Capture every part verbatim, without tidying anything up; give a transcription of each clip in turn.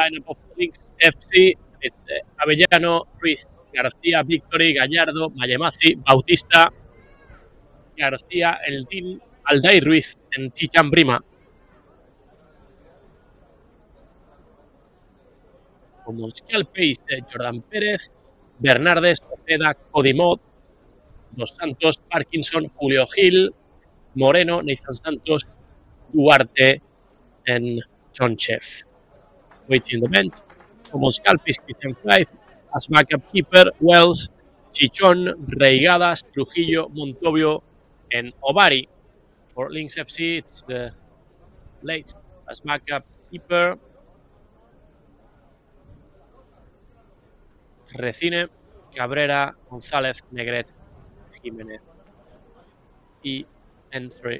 lineup of Lynx F C. It's uh, Avellano, Ruiz, García, Victory, Gallardo, Mayemazzi, Bautista, García, Eldin, Alday Ruiz, and Chichan Brima. Con Mons Calpe S C, Jordan Pérez, Bernardes, Ojeda, Codimod, Dos Santos, Parkinson, Julio Gil, Moreno, Nathan Santos, Duarte, and John Chef. Waiting the bench. Mons Calpe, Christian Clive, as backup keeper, Wells, Chichón, Reigadas, Trujillo, Montovio, and Obari. For Lynx F C, it's the late as backup keeper. Recine, Cabrera, González, Negret, Jiménez, y entry.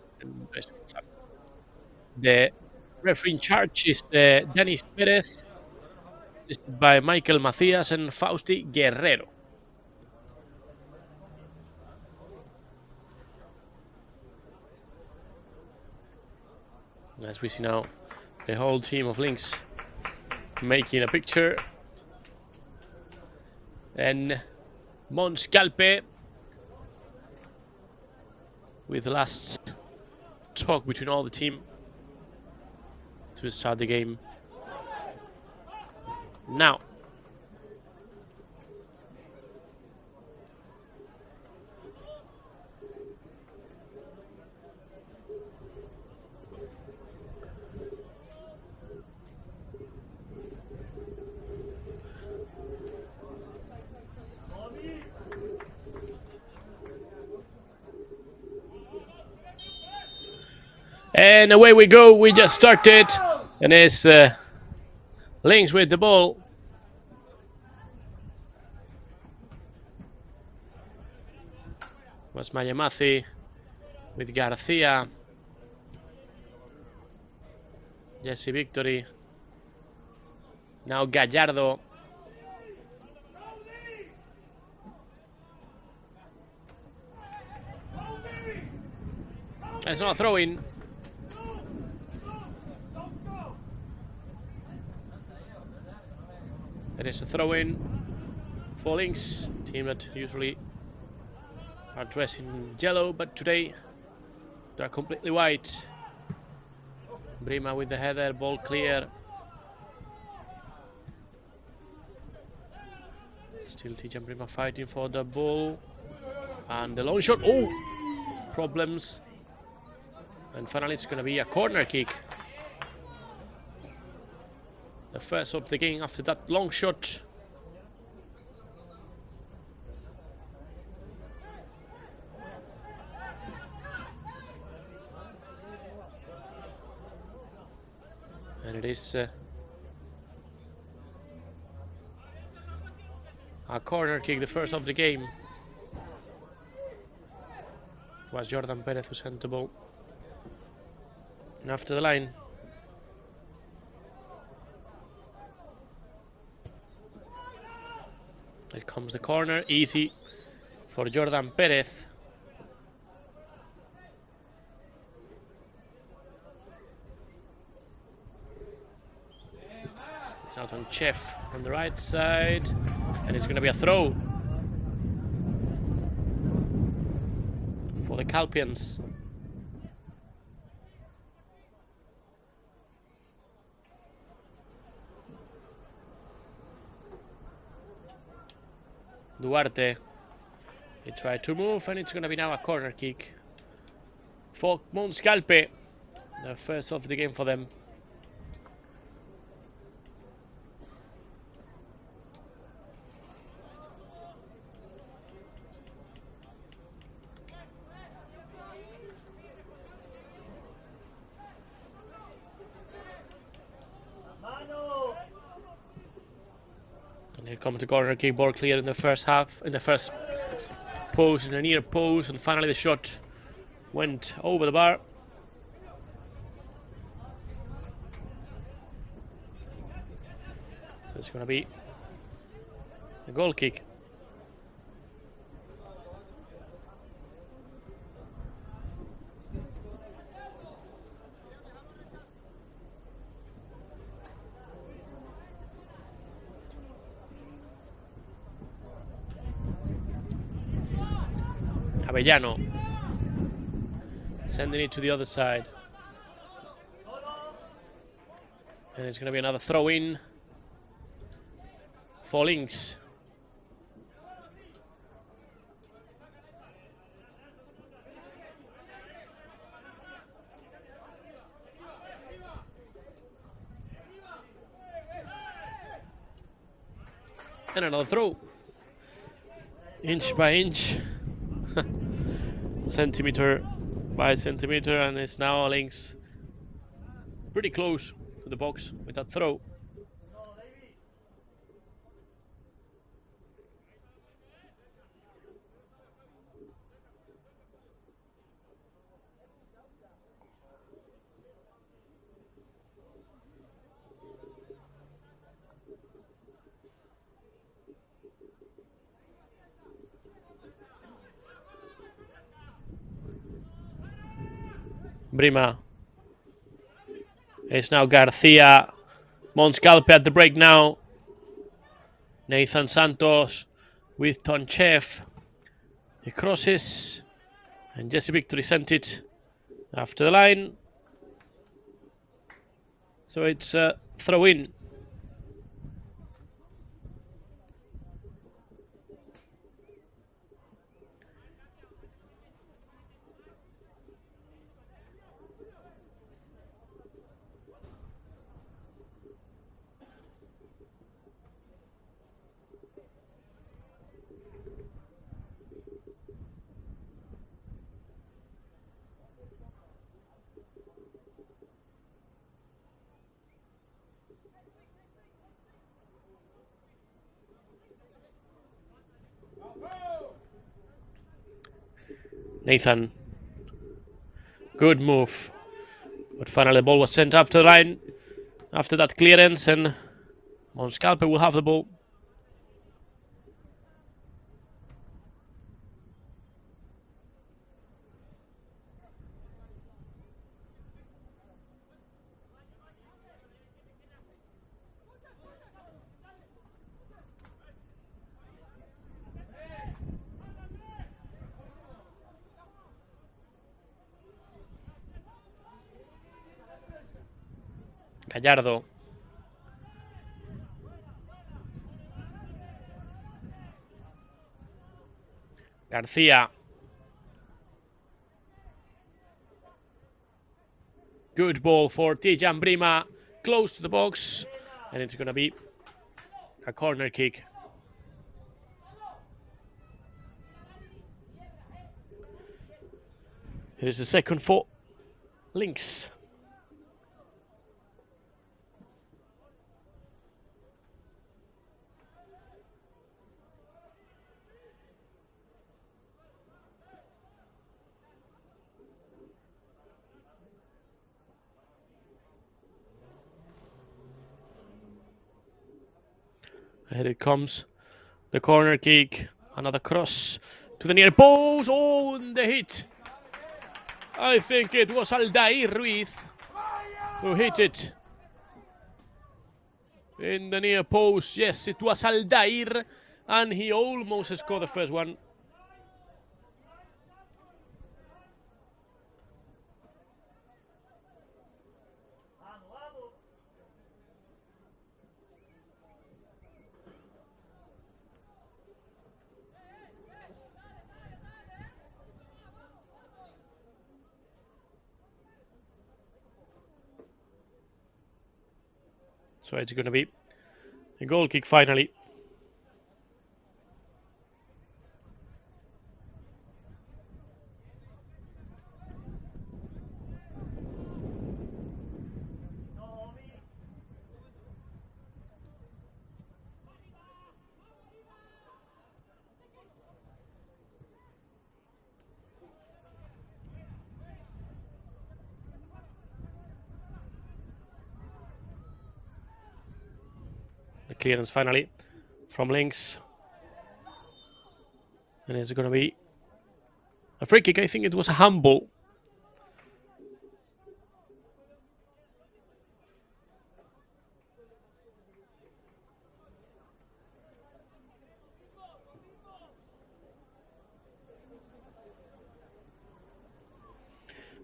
The referee in charge is uh, Dennis Perez, assisted by Michael Macías and Fausti Guerrero. As we see now, the whole team of Lynx making a picture. And Mons Calpe with the last talk between all the team to start the game now. And away we go. We just started, and it's uh, Lynx with the ball. Was Mayemazzi with García, Jesse Victory, now Gallardo. It's not a throw-in. It is a throw-in for Lynx, team that usually are dressed in yellow, but today they're completely white. Brima with the header, ball clear. Still Tijan Brima fighting for the ball. And the long shot, oh! Problems. And finally it's going to be a corner kick. The first of the game after that long shot. And it is uh, a corner kick, the first of the game. It was Jordan Perez who sent the ball. And after the line. Here comes the corner, easy for Jordan Perez. It's out on Chef on the right side, and it's going to be a throw for the Calpians. Duarte, he tried to move, and it's going to be now a corner kick for Mons Calpe, the first of the game for them. Here comes the corner kick, ball clear in the first half, in the first post, in the near post, and finally the shot went over the bar. So it's going to be a goal kick. Avellano. Sending it to the other side. And it's going to be another throw-in for Lynx. And another throw. Inch by inch. Centimeter by centimeter. And it's now Lynx pretty close to the box with that throw. Brima. It's now Garcia. Mons Calpe at the break now. Nathan Santos with Tonchev. He crosses. And Jesse Victory sent it after the line. So it's a throw in. Nathan. Good move. But finally the ball was sent after the line. After that clearance, and Mons Calpe will have the ball. Gallardo. Garcia. Good ball for Tijan Brima. Close to the box. And it's going to be a corner kick. It is the second for Lynx. Here it comes. The corner kick. Another cross to the near post. Oh, and the hit. I think it was Aldair Ruiz who hit it. In the near post. Yes, it was Aldair. And he almost scored the first one. So it's going to be a goal kick finally. The clearance finally from Lynx. And it's going to be a free kick. I think it was a handball.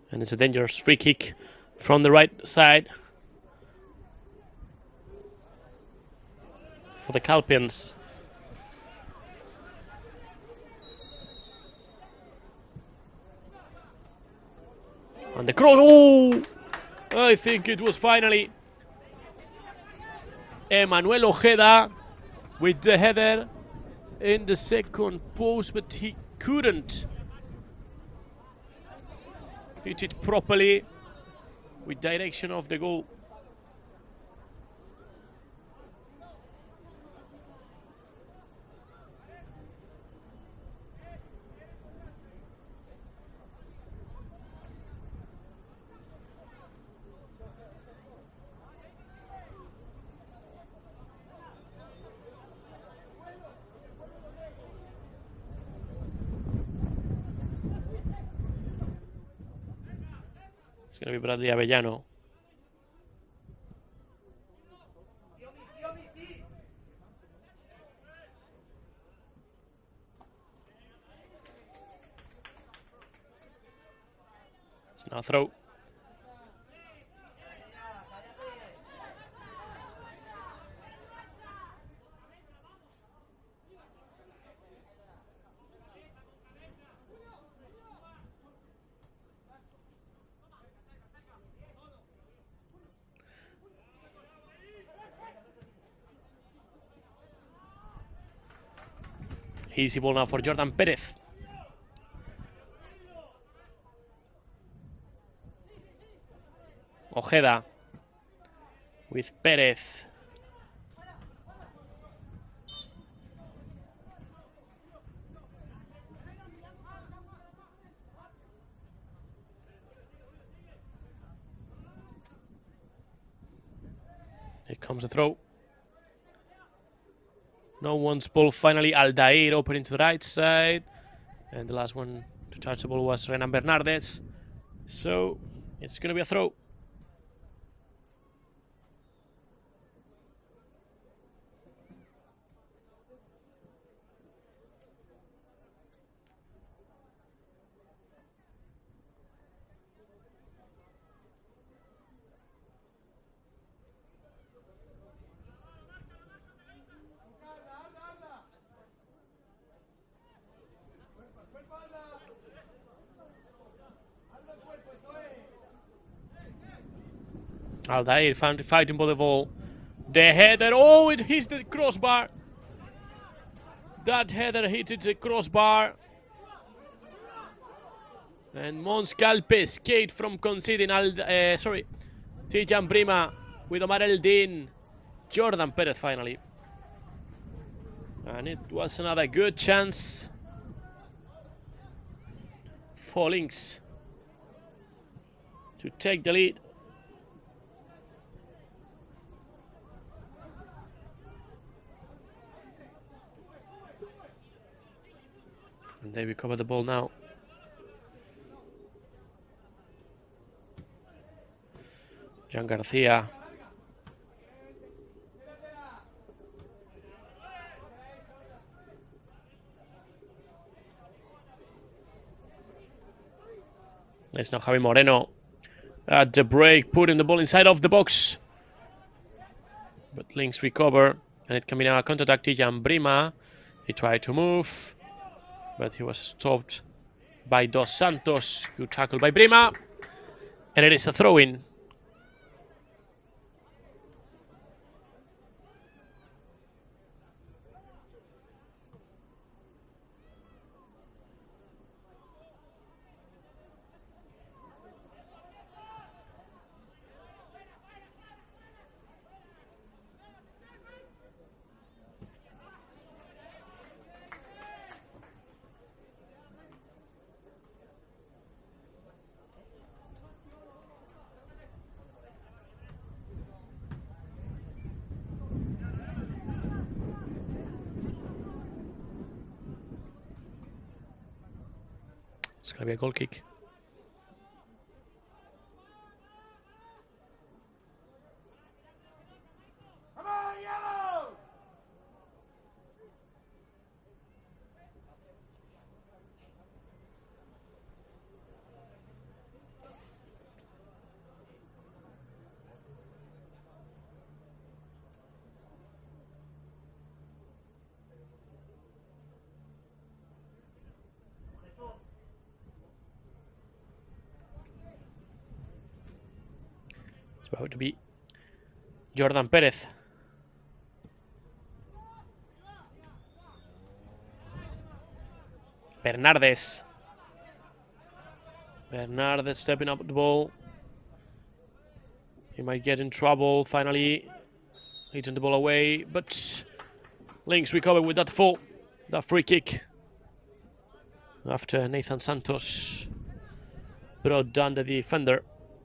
And it's a dangerous free kick from the right side for the Calpians. And the cross, oh! I think it was finally Emmanuel Ojeda with the header in the second post, but he couldn't hit it properly with direction of the goal. It's going to be Bradley Avellano. It's now a throw. Easy ball now for Jordan Perez. Ojeda with Perez. Here comes the throw. No one's ball. Finally, Aldair opening to the right side. And the last one to touch the ball was Renan Bernardes. So it's going to be a throw. Aldair found fighting for the ball. The header, oh, it hits the crossbar. That header hit the crossbar. And Mons Calpe escaped from conceding. Al, uh, sorry, Tijan Brima with Omar Eldin. Jordan Perez finally. And it was another good chance for Lynx to take the lead. And they recover the ball now. Jan Garcia. It's now Javi Moreno at the break, putting the ball inside of the box. But Lynx recover, and it can be now a counter-attack. Tijan Brima. He tried to move, but he was stopped by Dos Santos. Good tackle by Brima. And it is a throw-in. It's going to be a goal kick. about to be Jordan Perez. Bernardes. Bernardes stepping up the ball. He might get in trouble. Finally, hitting the ball away, but Lynx recovered with that fall, that free kick. After Nathan Santos brought down the defender.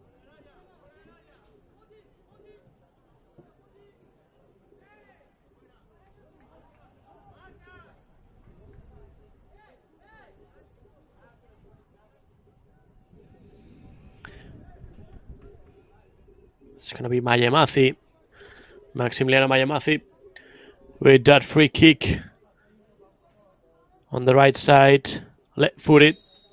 It's going to be Mayemazi, Maximiliano Mayemazi, with that free kick on the right side, left-footed.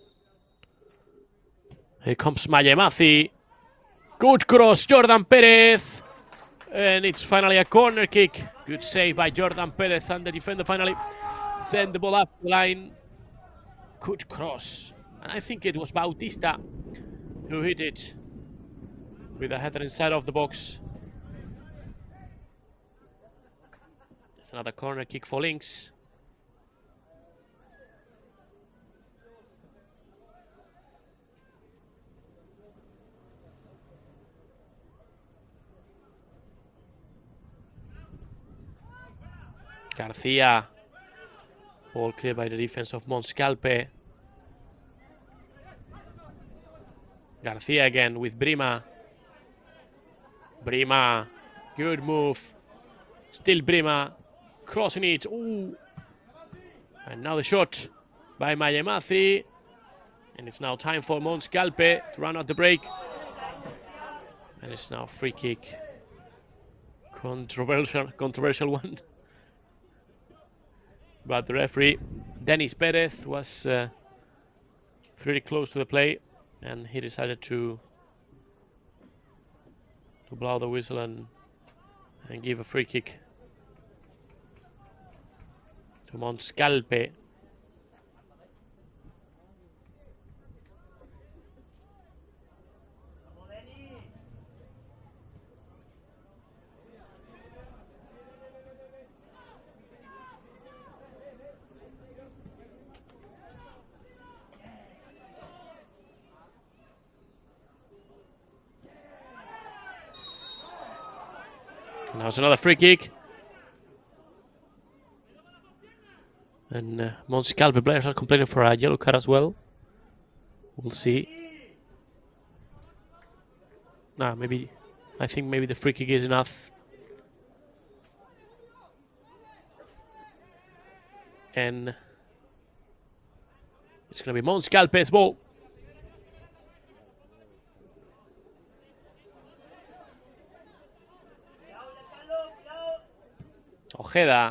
Here comes Mayemazi. Good cross, Jordan Perez. And it's finally a corner kick. Good save by Jordan Perez, and the defender finally sent the ball up the line. Good cross. And I think it was Bautista who hit it with a header inside of the box. It's another corner kick for Lynx. Garcia. Ball cleared by the defense of Mons Calpe. Garcia again with Brima. Brima, good move. Still Brima, crossing it. Ooh. And now the shot by Mayemazi. And it's now time for Mons Calpe to run out the break. And it's now a free kick. Controversial, controversial one. But the referee, Dennis Perez, was uh, pretty close to the play. And he decided to to blow the whistle and and give a free kick to Mons Calpe. Now it's another free kick. And uh, Mons Calpe players are complaining for a yellow card as well. We'll see. Nah, maybe. I think maybe the free kick is enough. And it's going to be Mons Calpe's ball. Ojeda.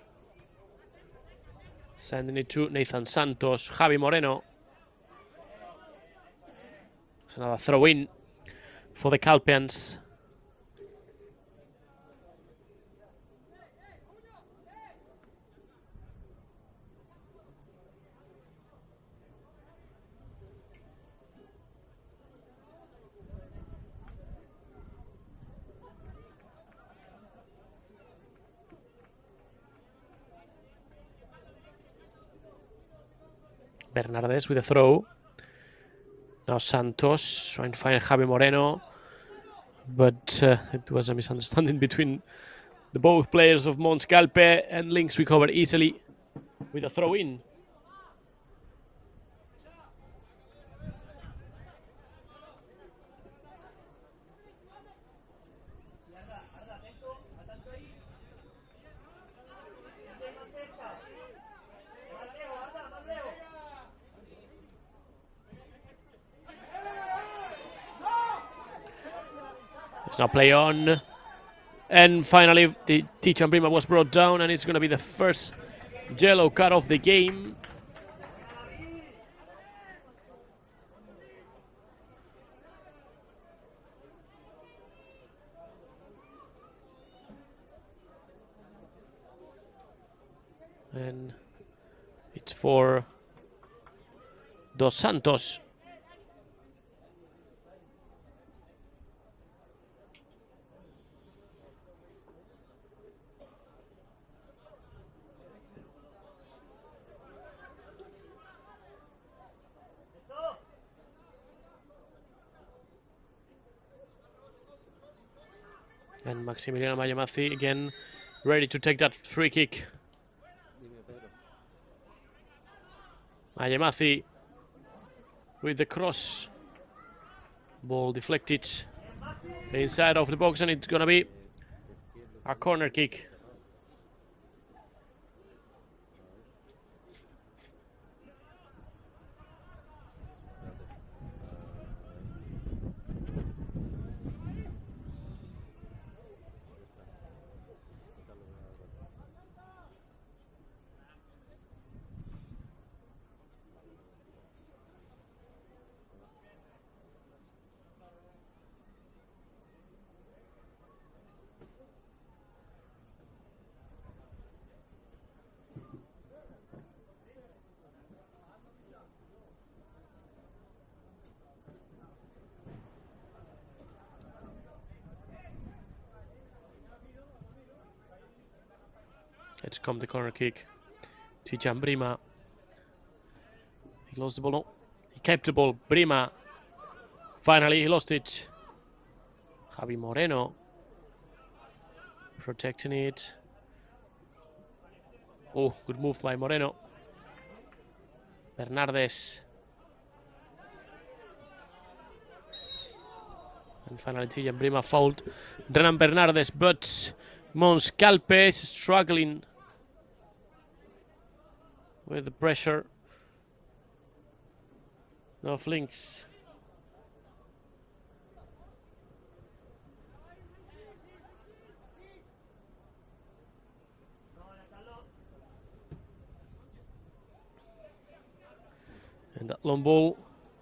Sending it to Nathan Santos. Javi Moreno. It's another throw-in for the Calpians. Bernardes with a throw. Now Santos trying to find Javi Moreno. But uh, it was a misunderstanding between the both players of Mons Calpe, and Lynx recovered easily with a throw-in. It's now play on. And finally, the Tichan Brima was brought down, and it's going to be the first yellow card of the game. And it's for Dos Santos. And Maximiliano Mayamazi again ready to take that free kick. Mayamazi with the cross. Ball deflected inside of the box, and it's gonna be a corner kick. Let's come the corner kick. Tijan Brima. He lost the ball. No, he kept the ball. Brima. Finally, he lost it. Javi Moreno. Protecting it. Oh, good move by Moreno. Bernardes. And finally, Tijan Brima fouled Renan Bernardes, but Mons Calpe is struggling with the pressure of Lynx. And that long ball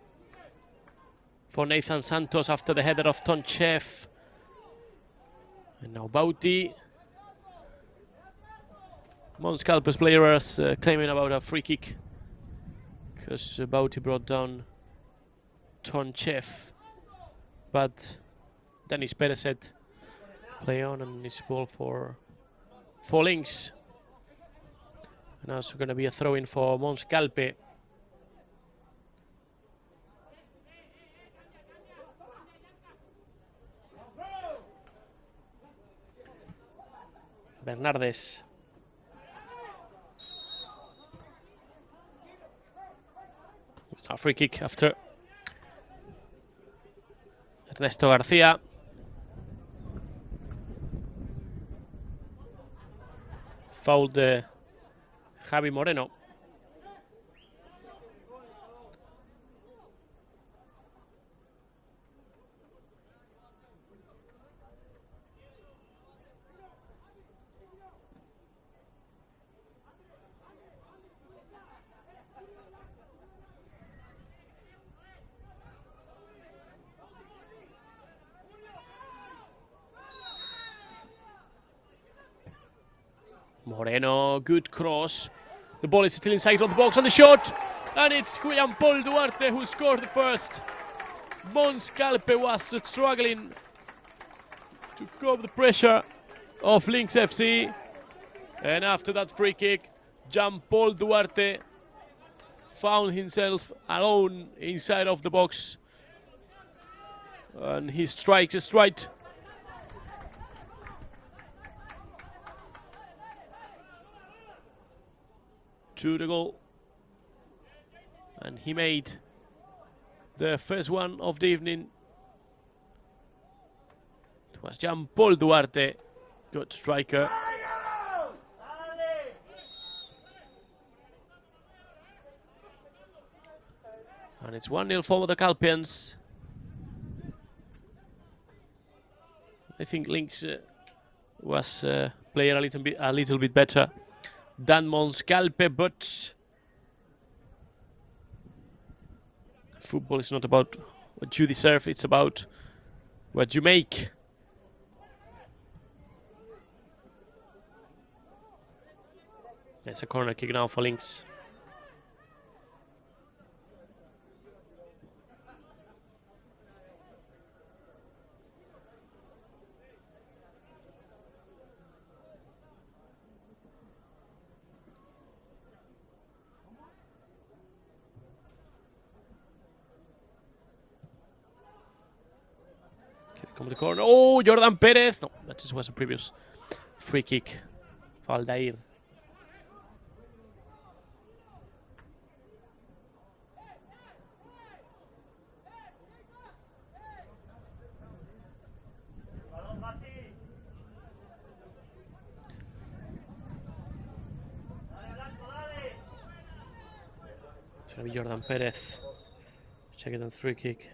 for Nathan Santos after the header of Tonchev. And now Bauti. Mons Calpe's players uh, claiming about a free kick because uh, Bauti brought down Tonchev, but Dennis Perez said play on, and it's ball for for Lynx. And also going to be a throw in for Mons Calpe. Bernardes. It's a free kick after Ernesto Garcia. Fouled uh, Javi Moreno. Moreno, good cross. The ball is still inside of the box on the shot. And it's Julian Paul Duarte who scored the first. Mons Calpe was struggling to cope the pressure of Lynx F C. And after that free kick, Jean Paul Duarte found himself alone inside of the box. And he strikes straight. To the goal, and he made the first one of the evening. It was Jean Paul Duarte, good striker. And it's one nil for the Calpians. I think Lynx uh, was uh, playing a little bit a little bit better than Mons Calpe, but football is not about what you deserve, it's about what you make. It's a corner kick now for Lynx. Come the corner. Oh, Jordan Perez. No, that's This was a previous free kick for Aldair. It's going to be Jordan Perez. Check it on free kick.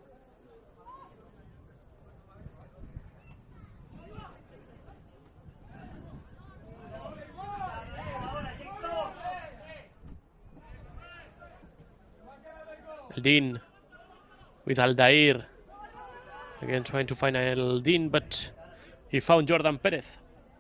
Eldin with Aldair. Again trying to find Eldin, but he found Jordan Perez.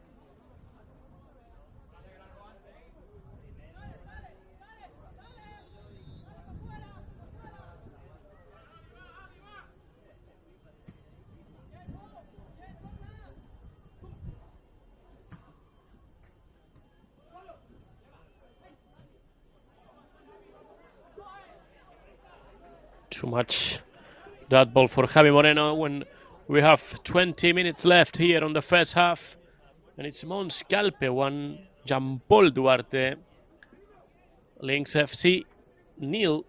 Too much that ball for Javi Moreno when we have twenty minutes left here on the first half. And it's Mons Calpe one, Jean Paul Duarte. Lynx F C nil.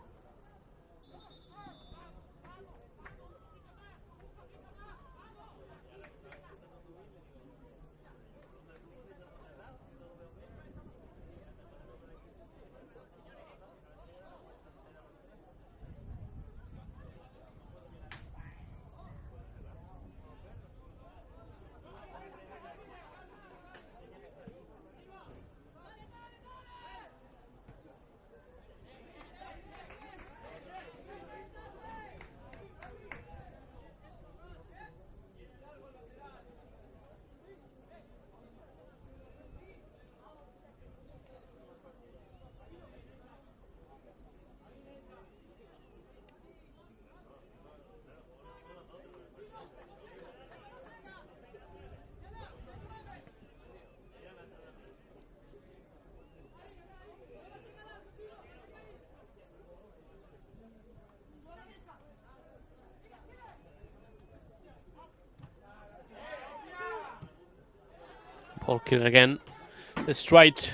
Ball kick again. The strike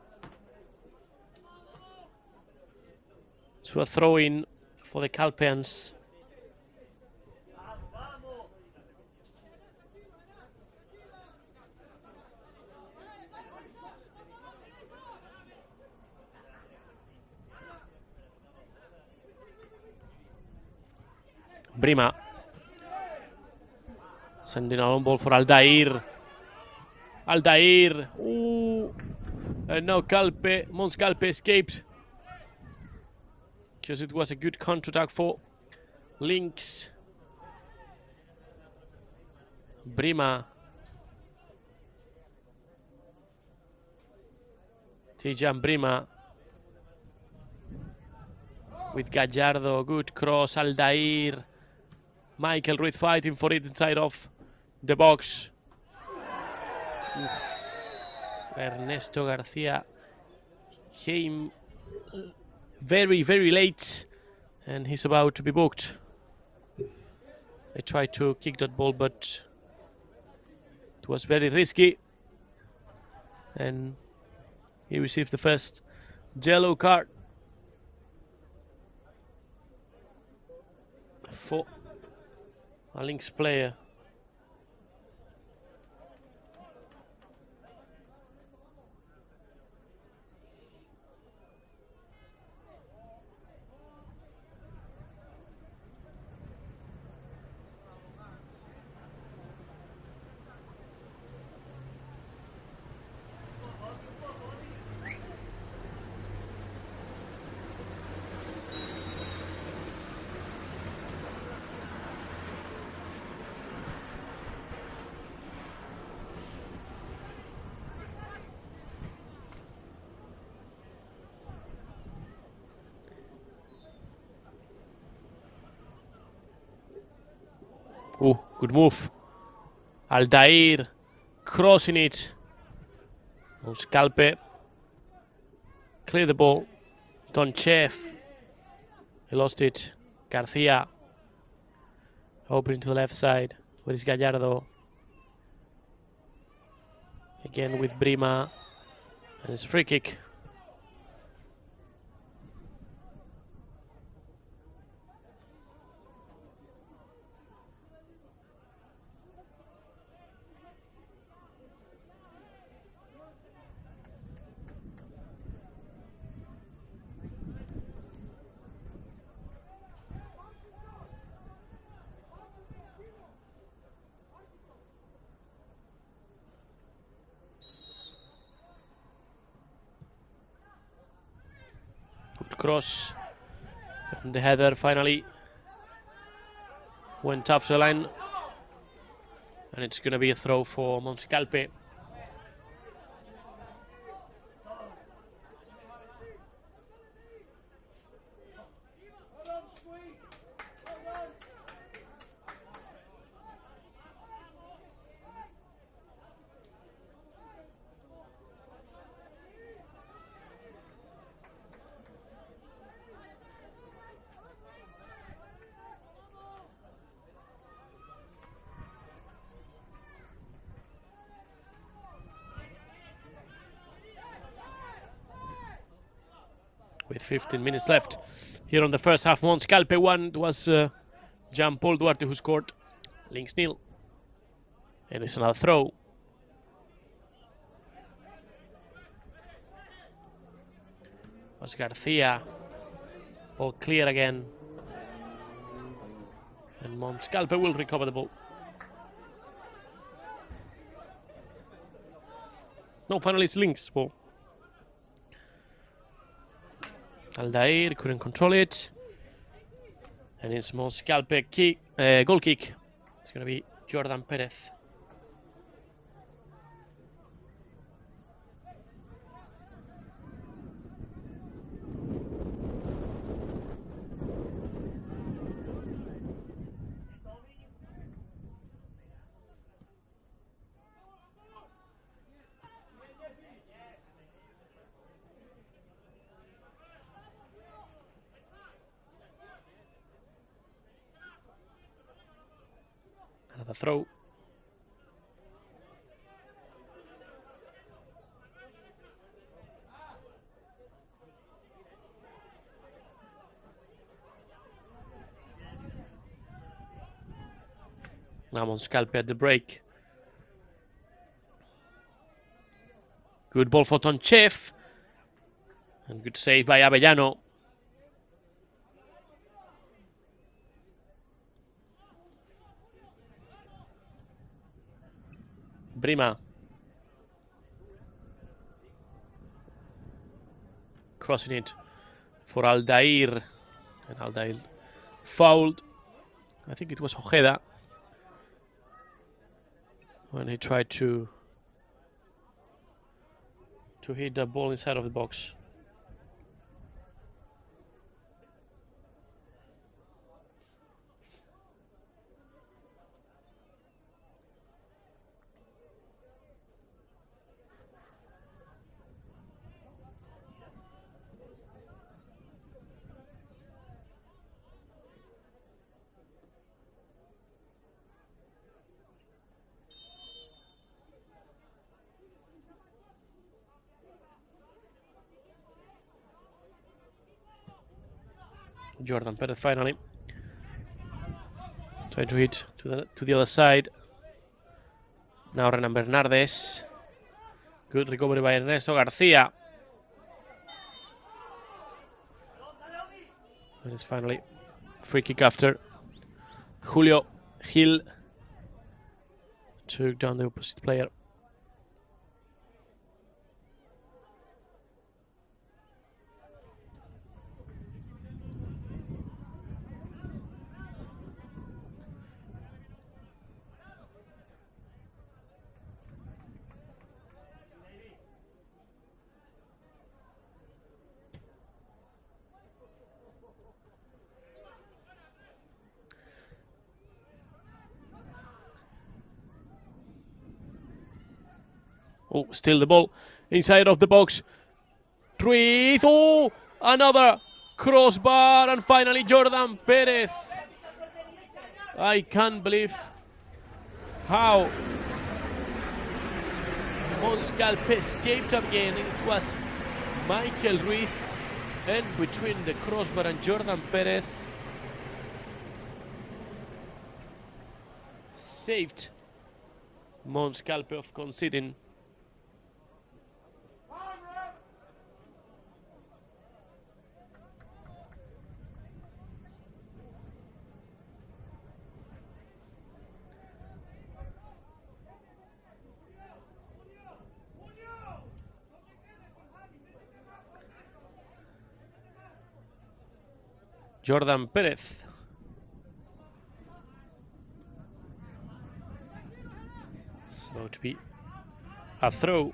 to a throw in for the Calpeans. Brima sending a long ball for Aldair. Aldair, ooh, and now Calpe, Mons Calpe escaped because it was a good counter-attack for Lynx. Brima, Tijan Brima with Gallardo, good cross, Aldair, Michael Ruiz fighting for it inside of the box. Oof. Ernesto Garcia came very, very late and he's about to be booked. I tried to kick that ball, but it was very risky. And he received the first yellow card for a Lynx player. Oh, good move. Aldair crossing it. Mons Calpe. Clear the ball. Donchev. He lost it. Garcia. Opening to the left side. Where is Gallardo? Again with Brima. And it's a free kick. Cross, and the header finally went off the line, and it's going to be a throw for Mons Calpe. With fifteen minutes left here on the first half, Mons Calpe won. It was uh, Jean-Paul Duarte who scored. Lynx nil. And it's another throw. Was Garcia. Ball clear again. And Mons Calpe will recover the ball. No, finally it's Lynx ball. Aldair couldn't control it. And it's Mons Calpe kick, uh, goal kick. It's going to be Jordan Perez. Another throw. Now Mons Calpe at the break. Good ball for Tonchev. And good save by Avellano. Brima. Crossing it for Aldair. And Aldair fouled. I think it was Ojeda when he tried to to hit the ball inside of the box. Jordan Perez finally trying to hit to the to the other side. Now Renan Bernardes. Good recovery by Ernesto Garcia. And it's finally free kick after Julio Gil took down the opposite player. Oh, still the ball inside of the box. Ruiz. Oh, another crossbar. And finally Jordan Perez. I can't believe how Mons Calpe escaped again. It was Michael Ruiz, and between the crossbar and Jordan Perez, saved Mons Calpe of conceding. Jordan Perez. So to be a throw.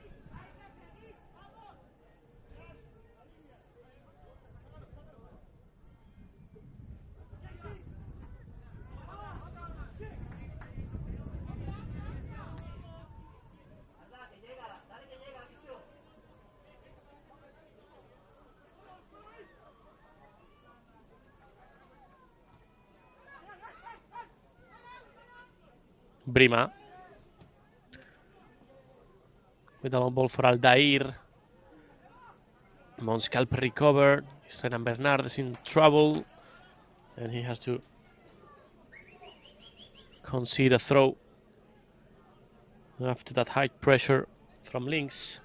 Brima. With a long ball for Aldair. Mons Calpe recovered. Renan Bernard is in trouble. And he has to concede a throw after that high pressure from Lynx.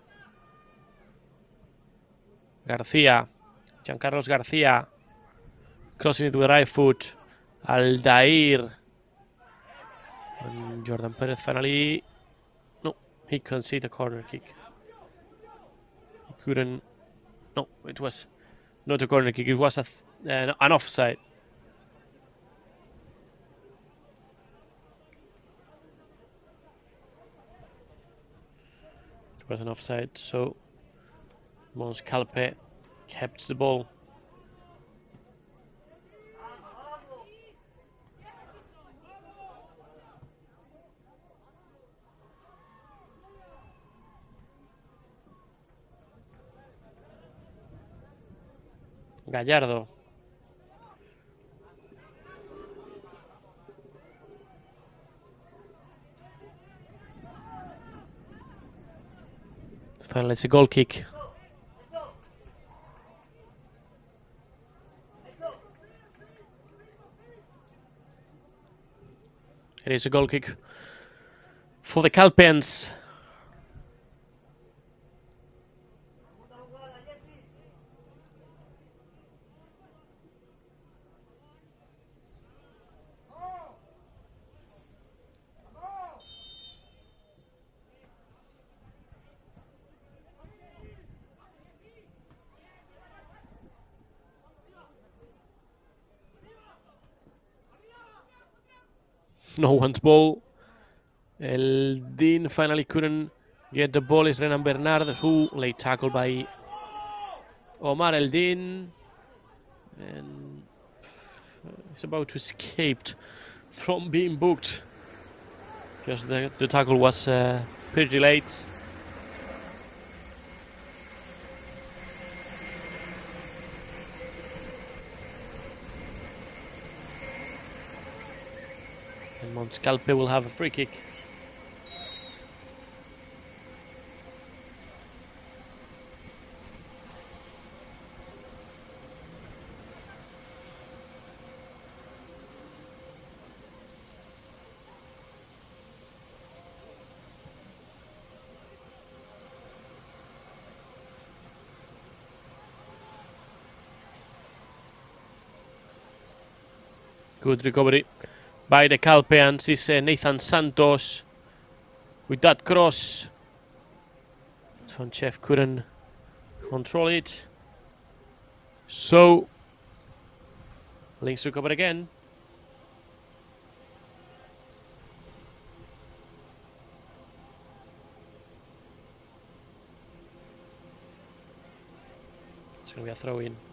Garcia. Giancarlos Garcia. Crossing it with right foot. Aldair. And Jordan Perez finally. No, he conceded a corner kick. He couldn't. No, it was not a corner kick. It was a th uh, an offside. It was an offside, so Mons Calpe kept the ball. Gallardo. Finally, it's a goal kick. It is a goal kick for the Calpens. No one's ball. El Dean finally couldn't get the ball. It's Renan Bernard, who late tackle by Omar El Dean. And he's about to escape from being booked because the, the tackle was uh, pretty late. And Mons Calpe will have a free kick. Good recovery by the Calpeans. It's uh, Nathan Santos with that cross. Tonchev couldn't control it. So, Lynx recover again. It's going to be a throw in.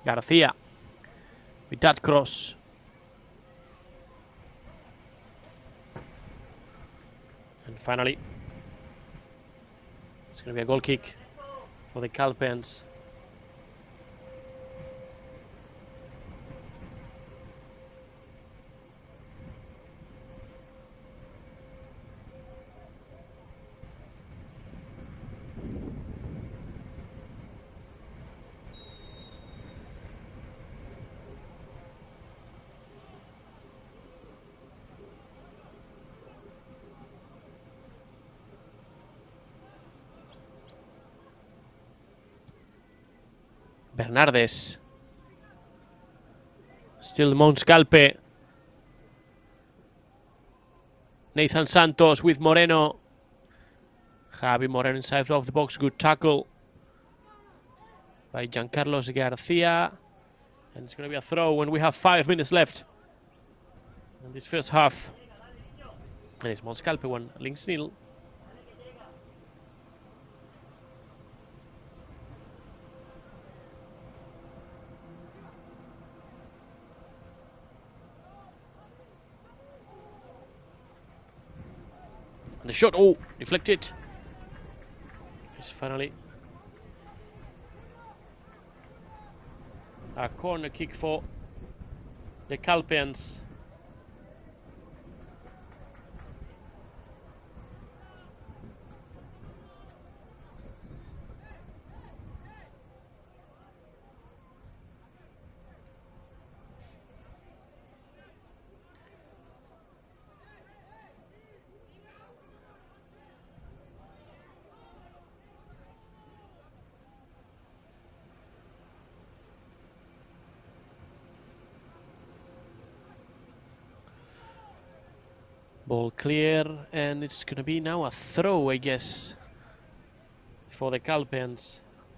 Garcia with that cross. And finally, it's going to be a goal kick for the Calpeans. Bernardes. Still Mons Calpe. Nathan Santos with Moreno. Javi Moreno inside of the box. Good tackle by Giancarlos Garcia. And it's going to be a throw when we have five minutes left in this first half. And it's Mons Calpe one, Lynx nil. And the shot, oh, deflected. It's finally a corner kick for the Calpeans. Ball clear, and it's going to be now a throw, I guess, for the Calpeans.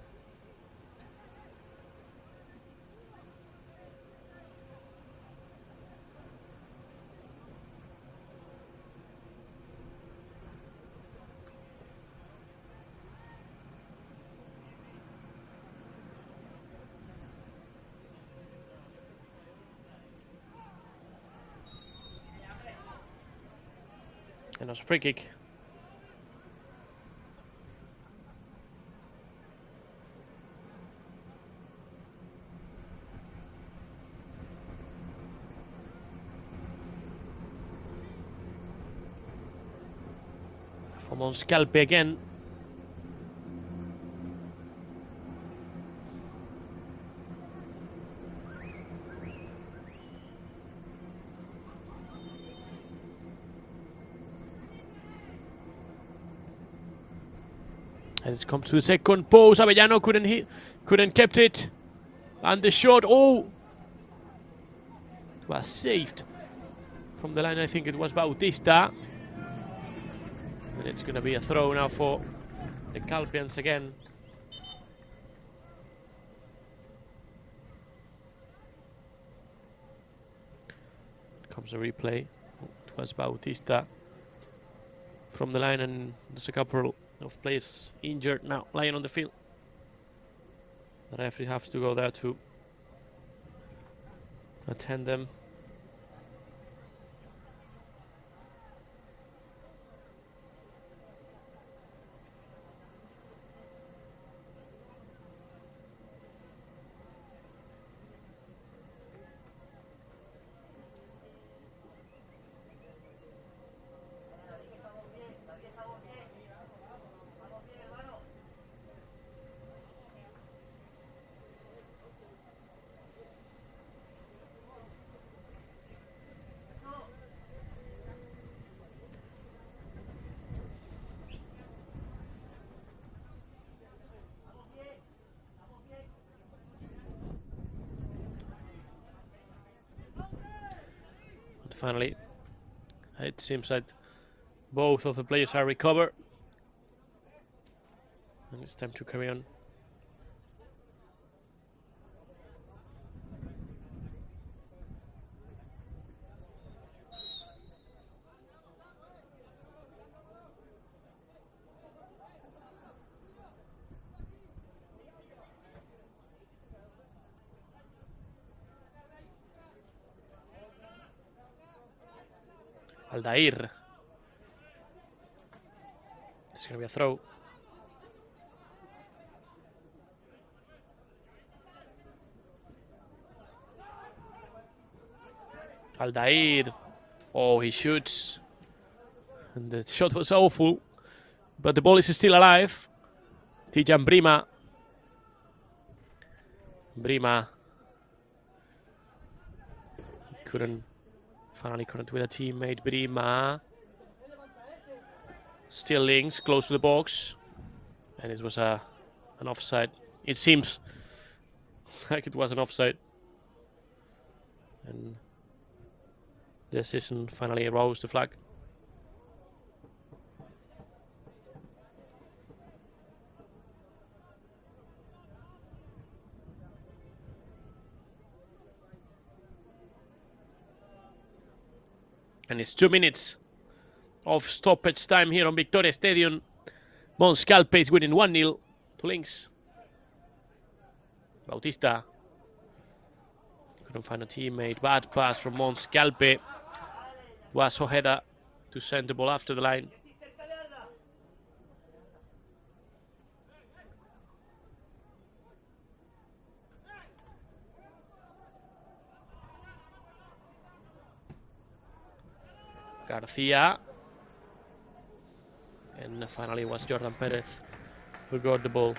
And it's a free kick. For Mons Calpe again. And it's come to the second post. Avellano couldn't hit, couldn't kept it. And the shot, oh! It was saved from the line. I think it was Bautista. And it's going to be a throw now for the Calpeans again. Comes a replay. It was Bautista from the line, and there's a couple of players injured now, lying on the field. The referee has to go there to attend them. Finally, it seems that both of the players are recovered, and it's time to carry on. Aldair. It's going to be a throw. Aldair. Oh, he shoots. And the shot was awful. But the ball is still alive. Tijan Brima. Brima. Couldn't. Finally couldn't with a teammate. Brima. Still Lynx, close to the box. And it was a, an offside. It seems like it was an offside. And the assistant finally rose the flag. And it's two minutes of stoppage time here on Victoria Stadium. Mons Calpe is winning one nil to Lynx. Bautista couldn't find a teammate. Bad pass from Mons Calpe. Was Ojeda to send the ball after the line. Garcia. And finally it was Jordan Perez who got the ball.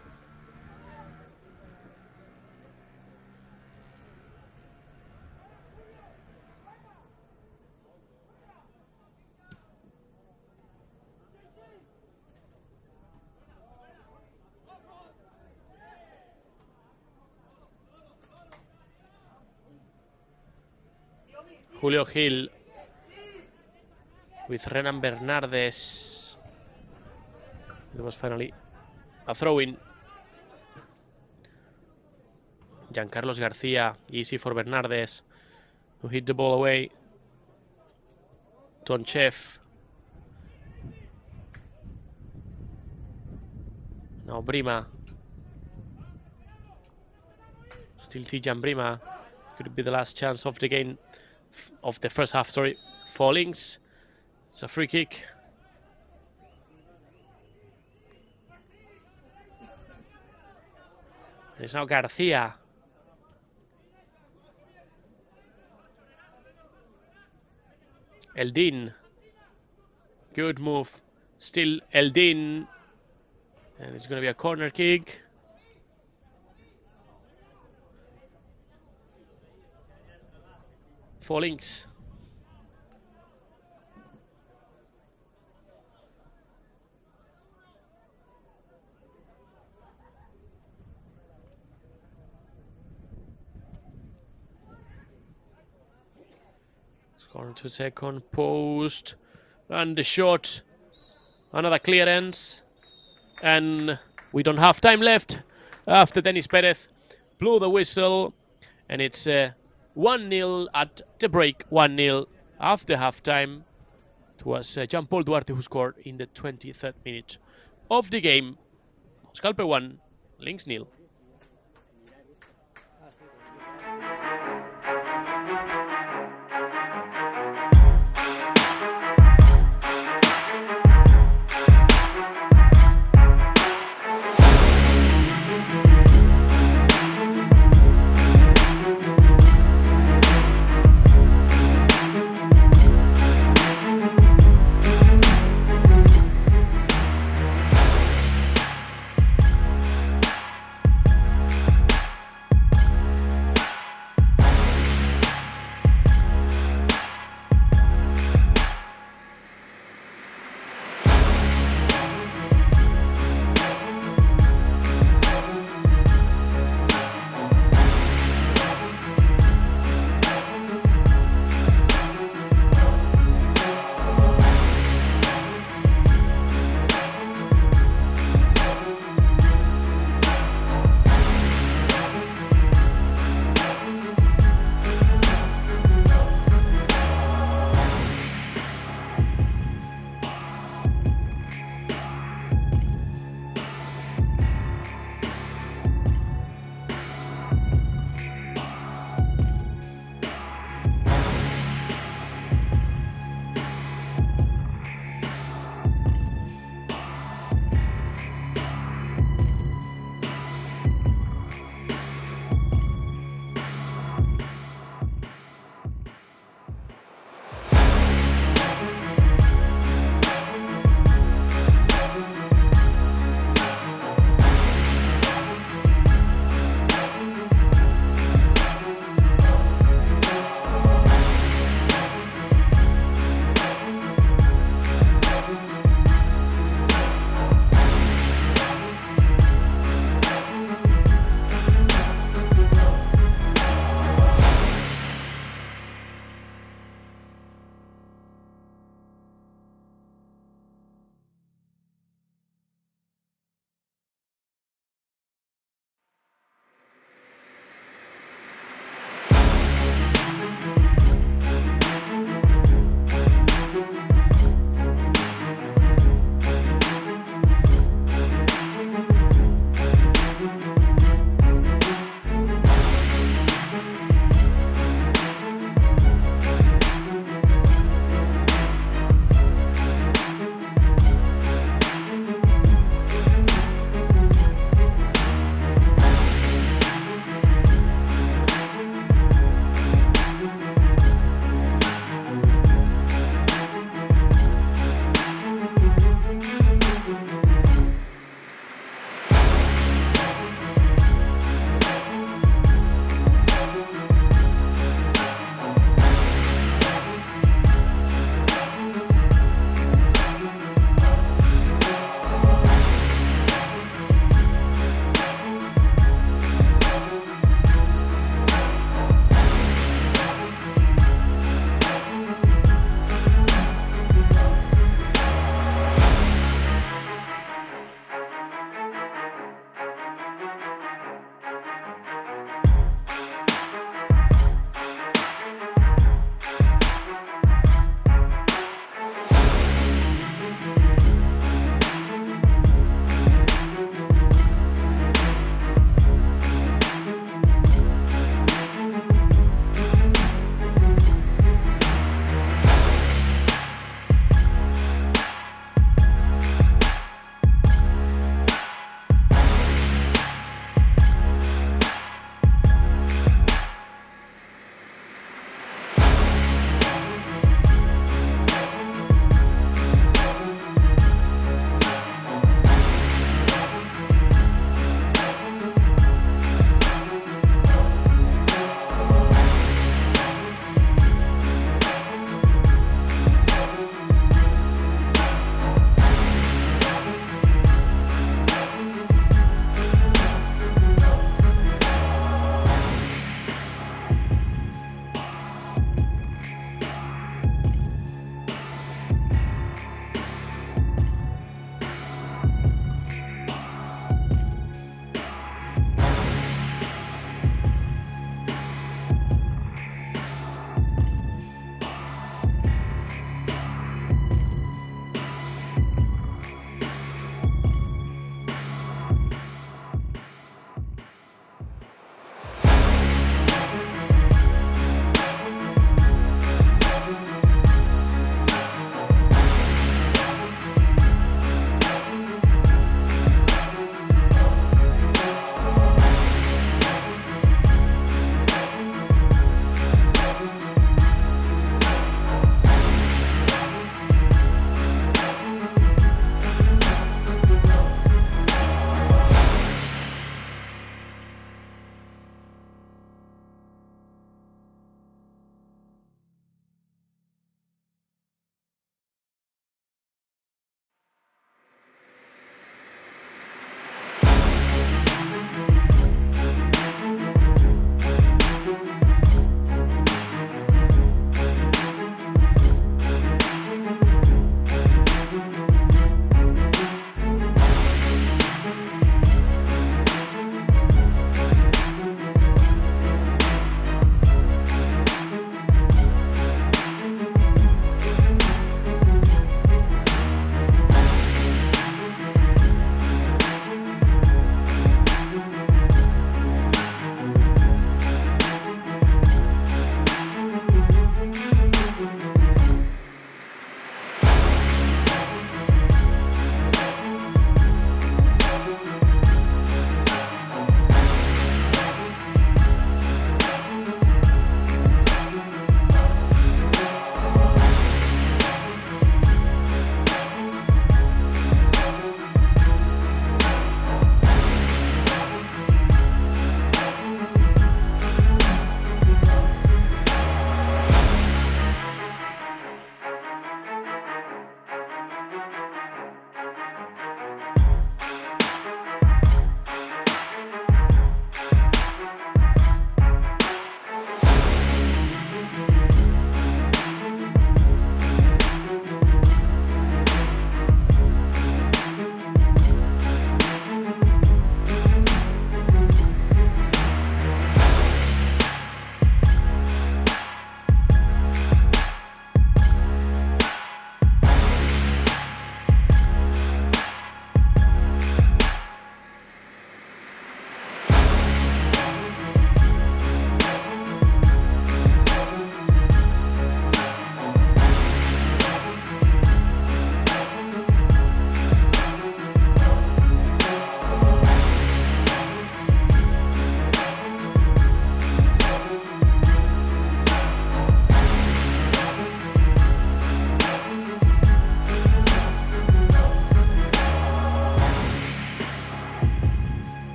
Julio Gil with Renan Bernardes. It was finally a throw-in. Giancarlos Garcia, easy for Bernardes, who hit the ball away. Tonchev. Now Brima. Still Tijan Brima. Could be the last chance of the game, of the first half, sorry, for Lynx. It's a free kick. And it's now Garcia. Eldin. Good move. Still Eldin. And it's going to be a corner kick. For Lynx. Corner to second post. And the shot. Another clearance. And we don't have time left after Dennis Perez blew the whistle. And it's uh, one nil at the break. one nil after halftime. It was uh, Jean-Paul Duarte who scored in the twenty-third minute of the game. Mons Calpe one, Lynx nil.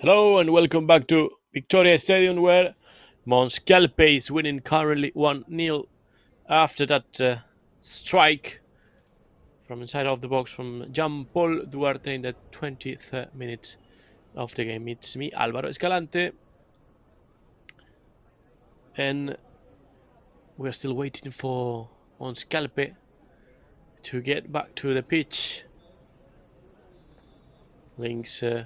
Hello and welcome back to Victoria Stadium, where Mons Calpe is winning currently one nil after that uh, strike from inside of the box from Jean-Paul Duarte in the twentieth minute of the game. It's me, Álvaro Escalante, and we're still waiting for Mons Calpe to get back to the pitch. Lynx uh,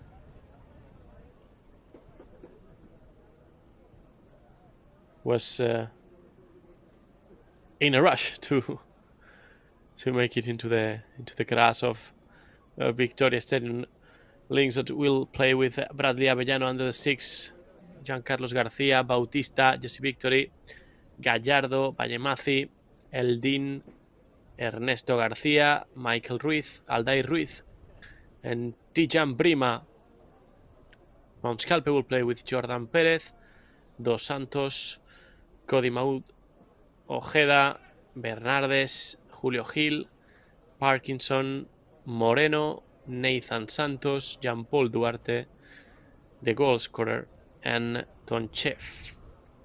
was uh, in a rush to to make it into the into the grass of uh, Victoria Stadium. Lynx that will play with Bradley Avellano under the six, Giancarlos García, Bautista, Jesse Victory, Gallardo, Vallemazi, Eldin, Ernesto García, Michael Ruiz, Aldair Ruiz, and Tijan Brima. Mons Calpe will play with Jordan Pérez, Dos Santos, Cody Maud, Ojeda, Bernardes, Julio Gil, Parkinson, Moreno, Nathan Santos, Jean-Paul Duarte, the goal scorer, and Tonchev.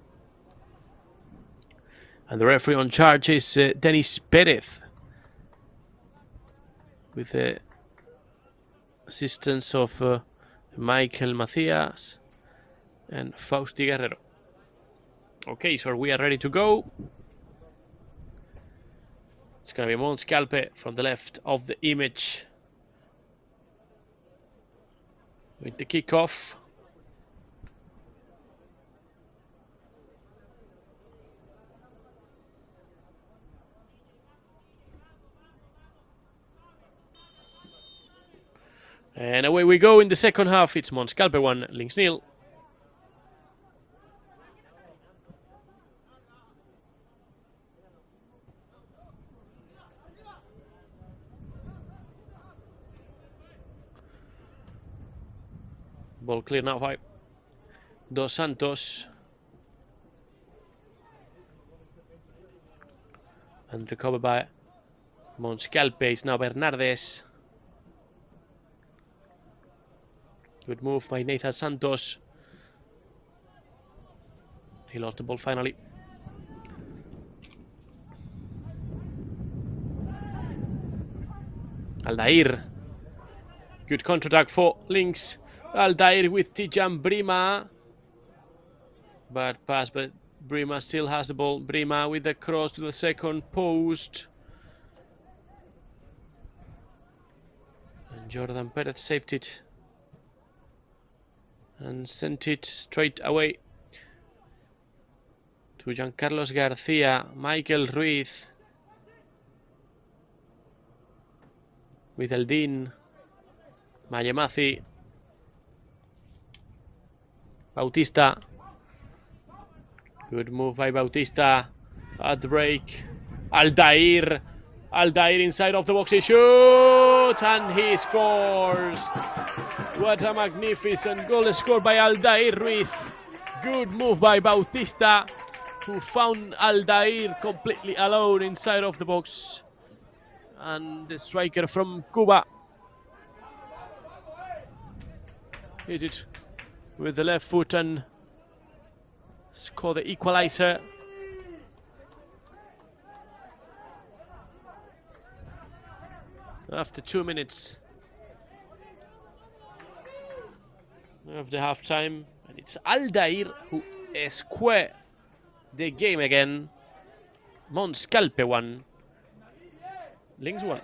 And the referee on charge is uh, Denis Perez, with the assistance of uh, Michael Macias and Fausti Guerrero. Okay, so we are ready to go. It's going to be Mons Calpe from the left of the image with the kickoff. And away we go in the second half. It's Mons Calpe one, Lynx nil. Ball clear now by Dos Santos. And recovered by Mons Calpe. It's now Bernardes. Good move by Nathan Santos. He lost the ball finally. Aldair. Good counter-attack for Lynx. Aldair with Tijan Brima. Bad pass, but Brima still has the ball. Brima with the cross to the second post. And Jordan Perez saved it. And sent it straight away to Giancarlos García, Michael Ruiz, with Eldin, Vallemazi, Bautista. Good move by Bautista at the break. Aldair, Aldair inside of the box, he shoots and he scores. What a magnificent goal scored by Aldair Ruiz. Good move by Bautista, who found Aldair completely alone inside of the box. And the striker from Cuba hit it with the left foot and scored the equalizer. After two minutes of the half-time, and it's Aldair who square the game again. Mons Calpe one, Lynx one.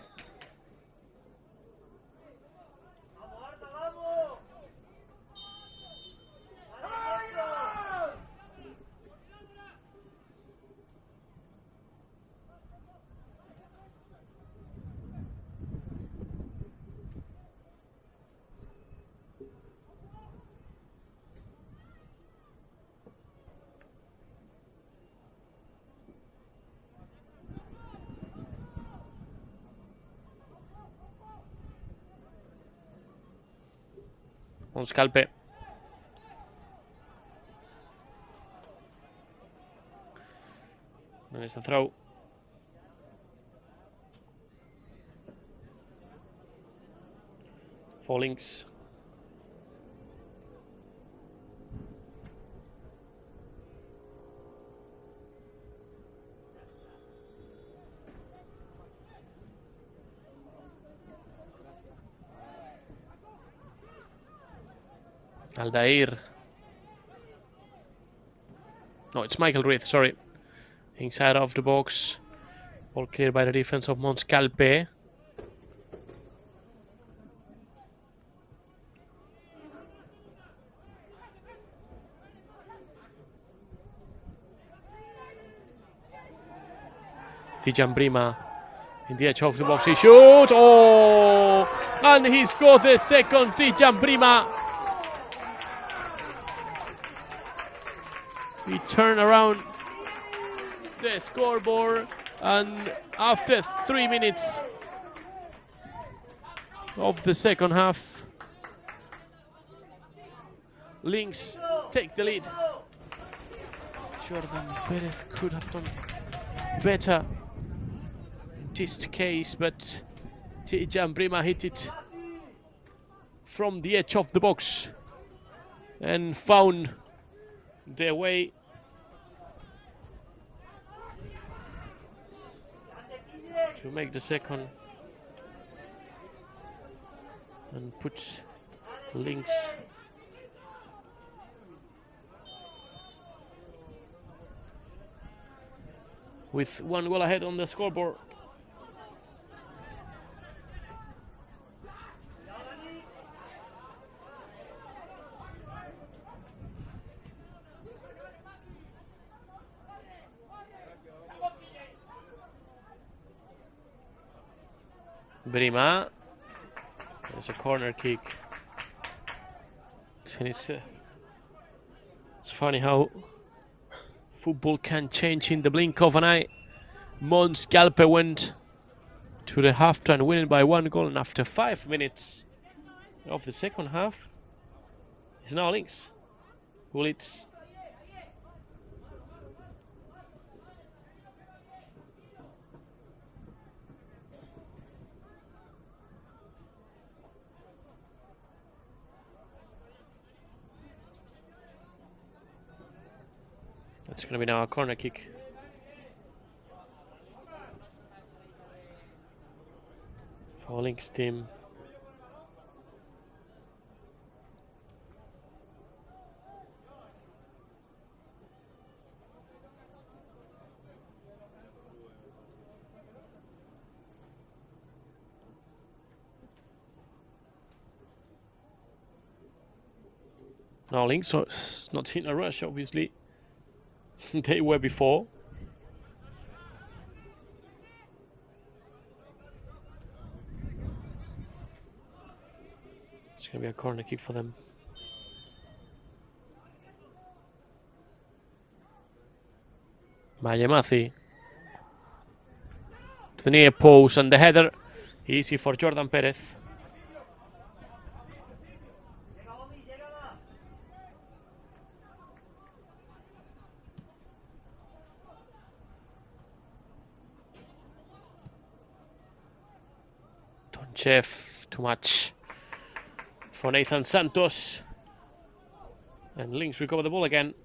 Mons Calpe. And it's a throw. For Lynx. Aldair. No, it's Michael Reith, sorry. Inside of the box. Ball cleared by the defense of Mons Calpe. Tijan Brima in the edge of the box. He shoots. Oh! And he scores the second. Tijan Brima. He turned around the scoreboard, and after three minutes of the second half, Lynx take the lead. Jordan Perez could have done better in this case, but Tijan Brima hit it from the edge of the box and found their way to make the second and put Lynx with one goal ahead on the scoreboard. Brima. There's a corner kick. And it's, uh, it's funny how football can change in the blink of an eye. Mons Calpe went to the halftime winning by one goal, and after five minutes of the second half, it's now Lynx who leads. It's going to be now a corner kick. For Lynx team. Now Lynx is not in a rush, obviously. They were before. It's going to be a corner kick for them. Mayemathi to the near post, and the header easy for Jordan Perez. Chef, too much for Nathan Santos, and Lynx recover the ball again.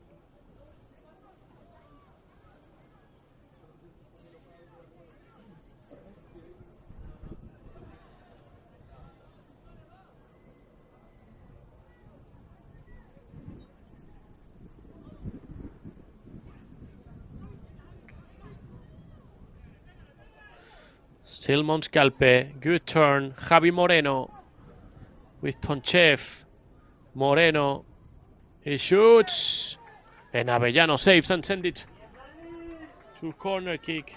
Still Mons Calpe, good turn, Javi Moreno with Tonchev, Moreno, he shoots, and Avellano saves and sends it to corner kick.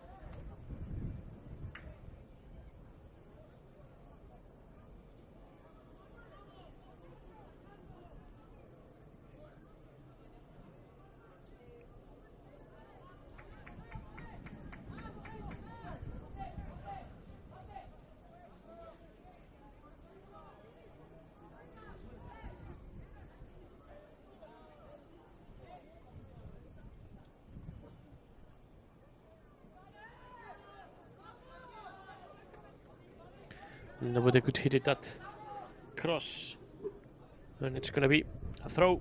Nobody could hit it that cross, and it's going to be a throw.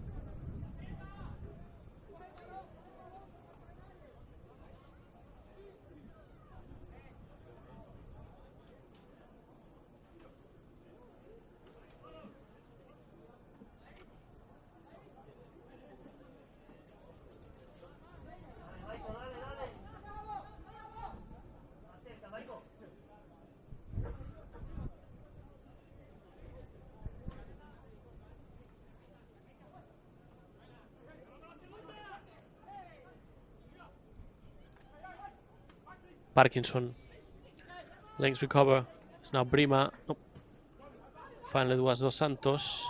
Parkinson. Lynx recover. It's now Brima. Nope. Finally, it was Dos Santos.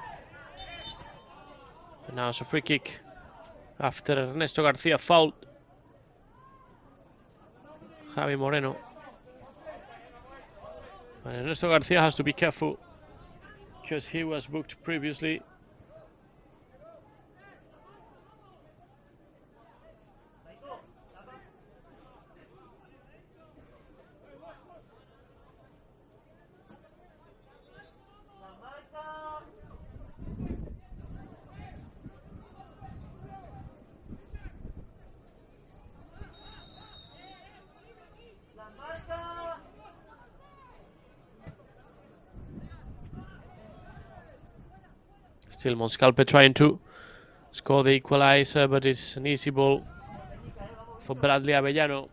And now it's a free kick after Ernesto Garcia fouled Javi Moreno. And Ernesto Garcia has to be careful because he was booked previously. Still Mons Calpe trying to score the equalizer, but it's an easy ball for Bradley Avellano.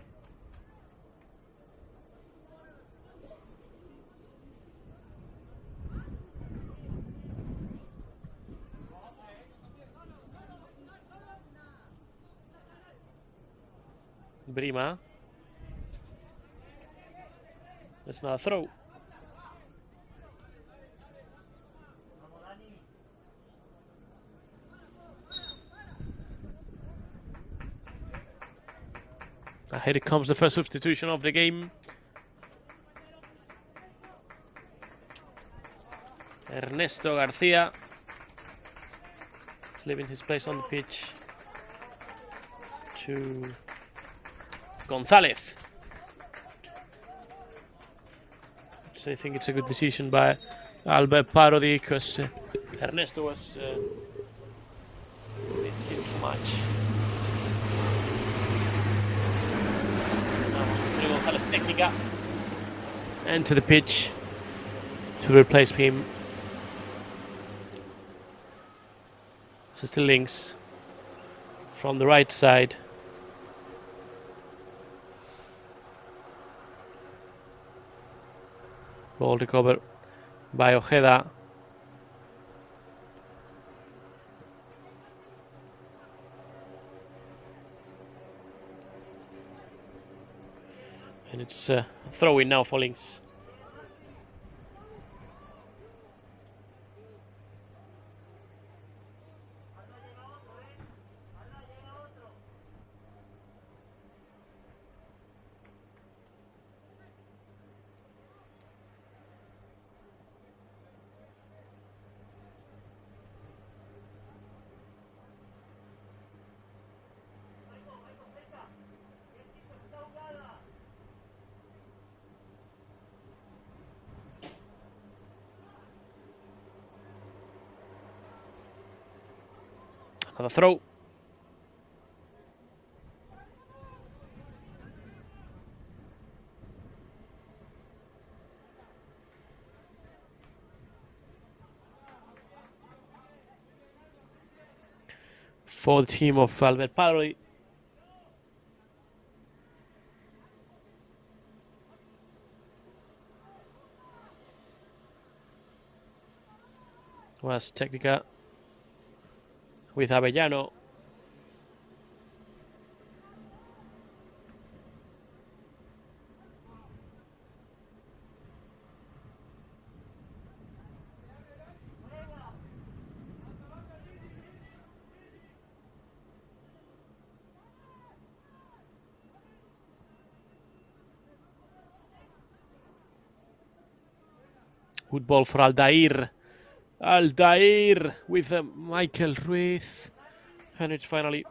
Brima. That's not a throw. And here it comes, the first substitution of the game. Ernesto Garcia is leaving his place on the pitch to Gonzalez. So I think it's a good decision by Albert Parodi because uh, Ernesto was uh, risking too much. Gonzalez Técnica enter the pitch to replace him. So still Lynx from the right side. Ball recovered by Ojeda. And it's uh, throwing now for Lynx. Another throw. For the team of Albert Parodi. Was Técnica with Avellano. Good ball for Aldair. Aldair with uh, Michael Ruiz. And it's finally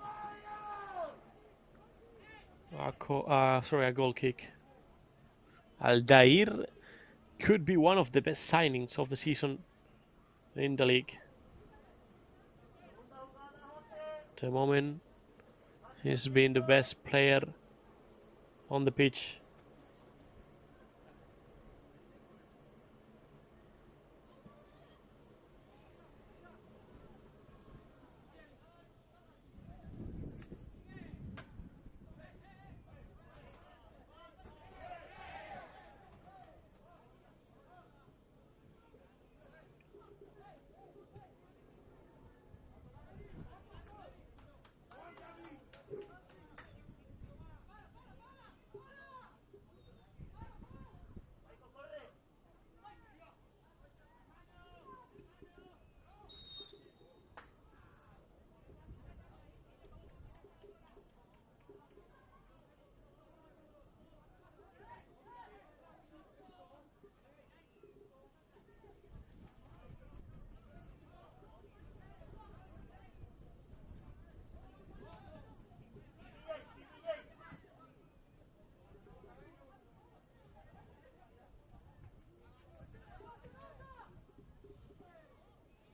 a, co uh, sorry, a goal kick. Aldair could be one of the best signings of the season in the league. At the moment, he's been the best player on the pitch.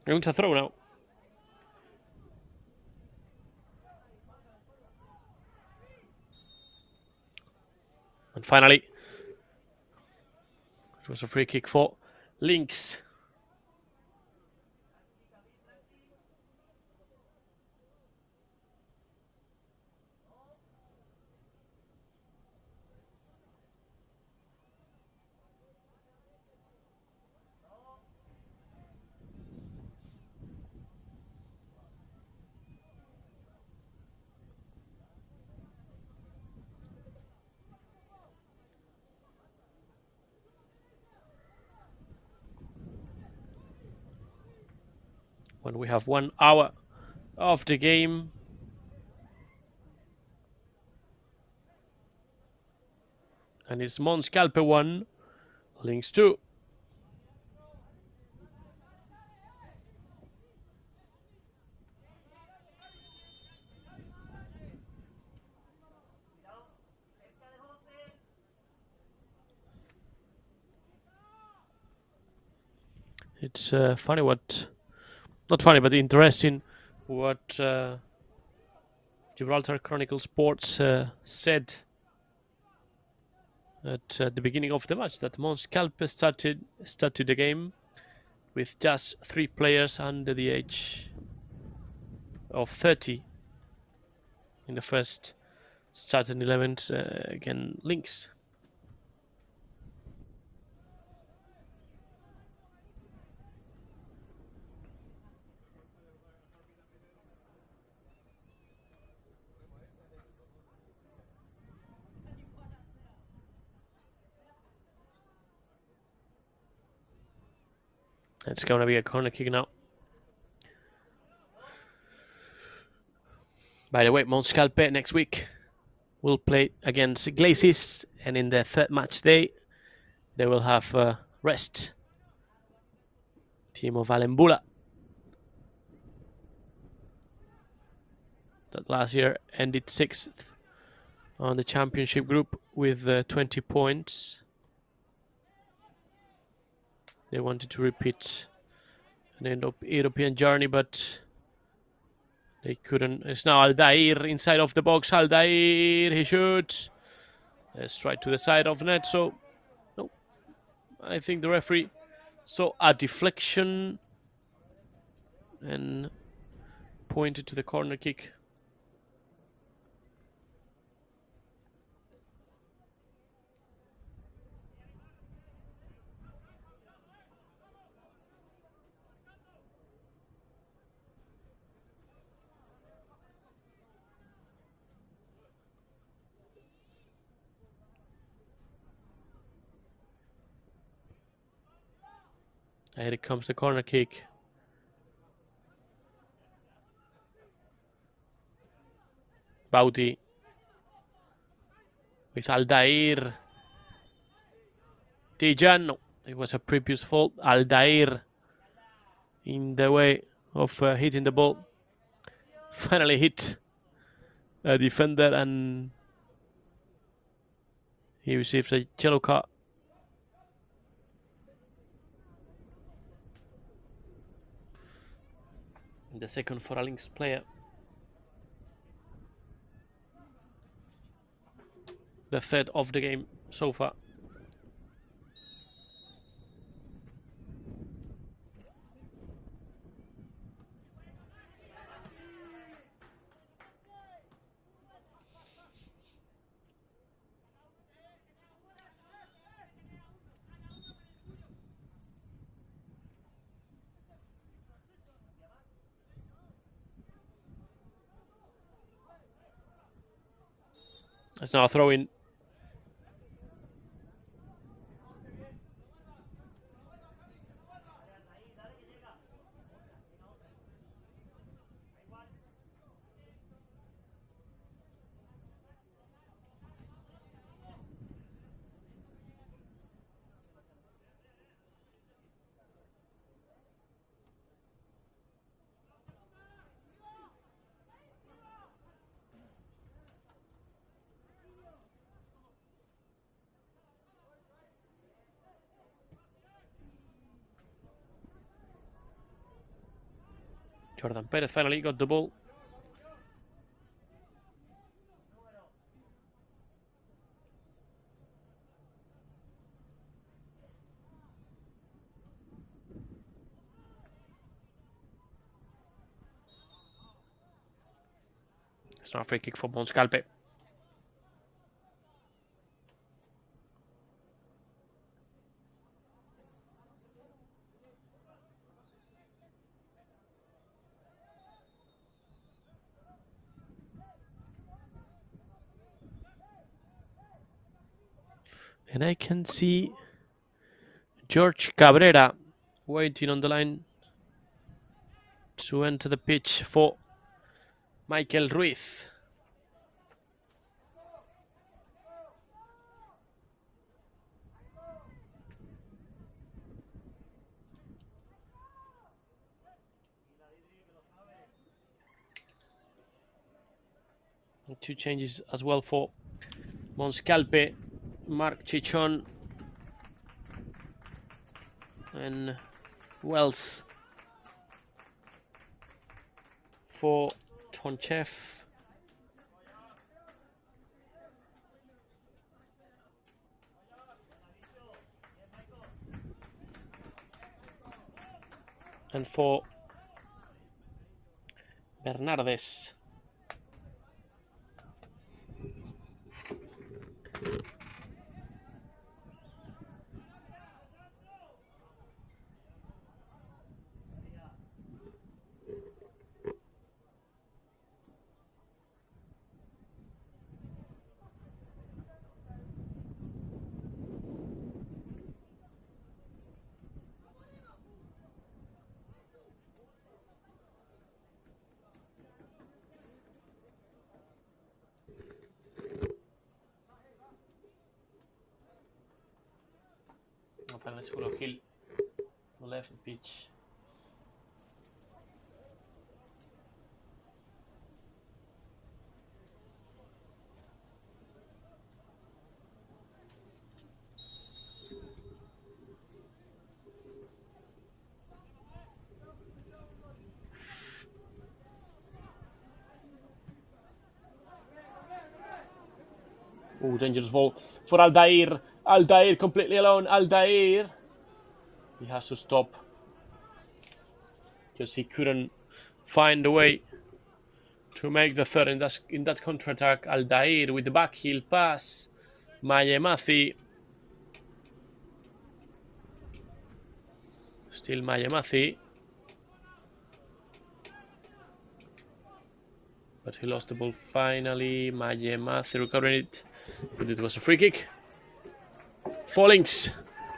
It's a throw now. And finally, it was a free kick for Lynx. When we have one hour of the game. And it's Mons Calpe one, Lynx two. It's uh, funny what, not funny, but interesting what uh, Gibraltar Chronicle Sports uh, said at uh, the beginning of the match, that Mons Calpe started started the game with just three players under the age of thirty in the first starting eleven uh, again Lynx. It's going to be a corner kick now. By the way, Mons Calpe next week will play against Glacis, and in the third match day, they will have uh, rest. Team of Alembula, that last year ended sixth on the championship group with uh, twenty points. They wanted to repeat an European journey, but they couldn't. It's now Aldair inside of the box. Aldair, he shoots. It's right to the side of net. So, no, I think the referee saw a deflection and pointed to the corner kick. And here comes the corner kick. Bauti with Aldair. Tijan, no, it was a previous fault. Aldair in the way of uh, hitting the ball. Finally hit a defender and he received a yellow card. The second for a Lynx player. The third of the game so far. It's now a throw in. Jordan Perez finally got the ball. It's now a free kick for Mons Calpe. And I can see George Cabrera waiting on the line to enter the pitch for Michael Ruiz. And two changes as well for Mons Calpe, Mark Chichon and Wells for Tonchev. And for Bernardes. Finally, Julio Gil left the pitch. Oh, dangerous ball for Aldair. Aldair completely alone. Aldair. He has to stop because he couldn't find a way to make the third in that, in that counter-attack. Aldair with the back heel pass. Mayemathi. Still Mayemathi. But he lost the ball finally. Mayemathi recovering it. But it was a free kick for Lynx.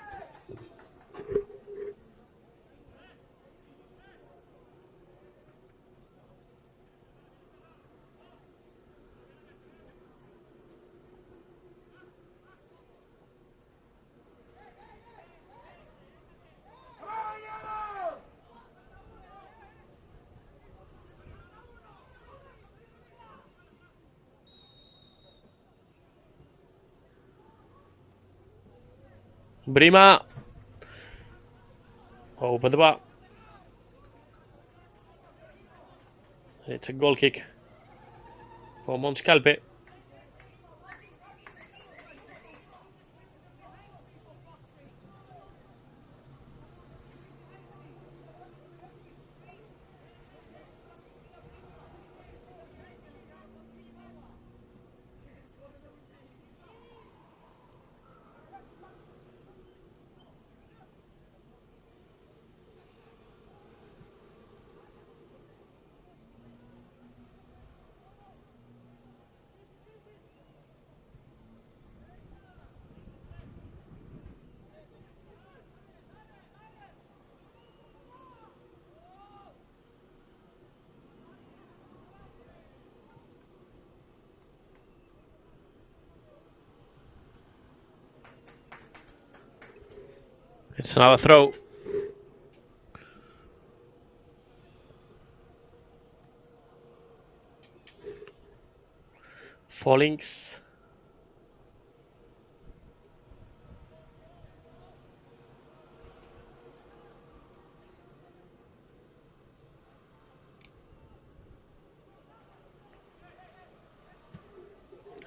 Brima over the bar. And it's a goal kick for Mons Calpe. It's another throw. For Lynx.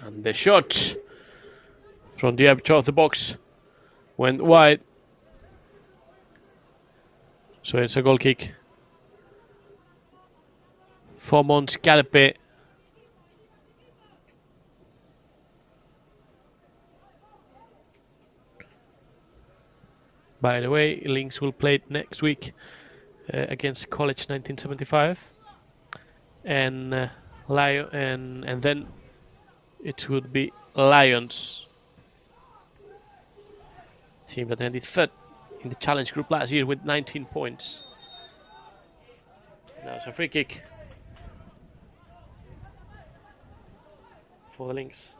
And the shot from the edge of the box went wide. So it's a goal kick for Mons Calpe. By the way, Lynx will play next week uh, against College nineteen seventy-five, and uh, Lion, and and then it would be Lions, team that ended third in the challenge group last year with nineteen points. Now it's a free kick for the Lynx.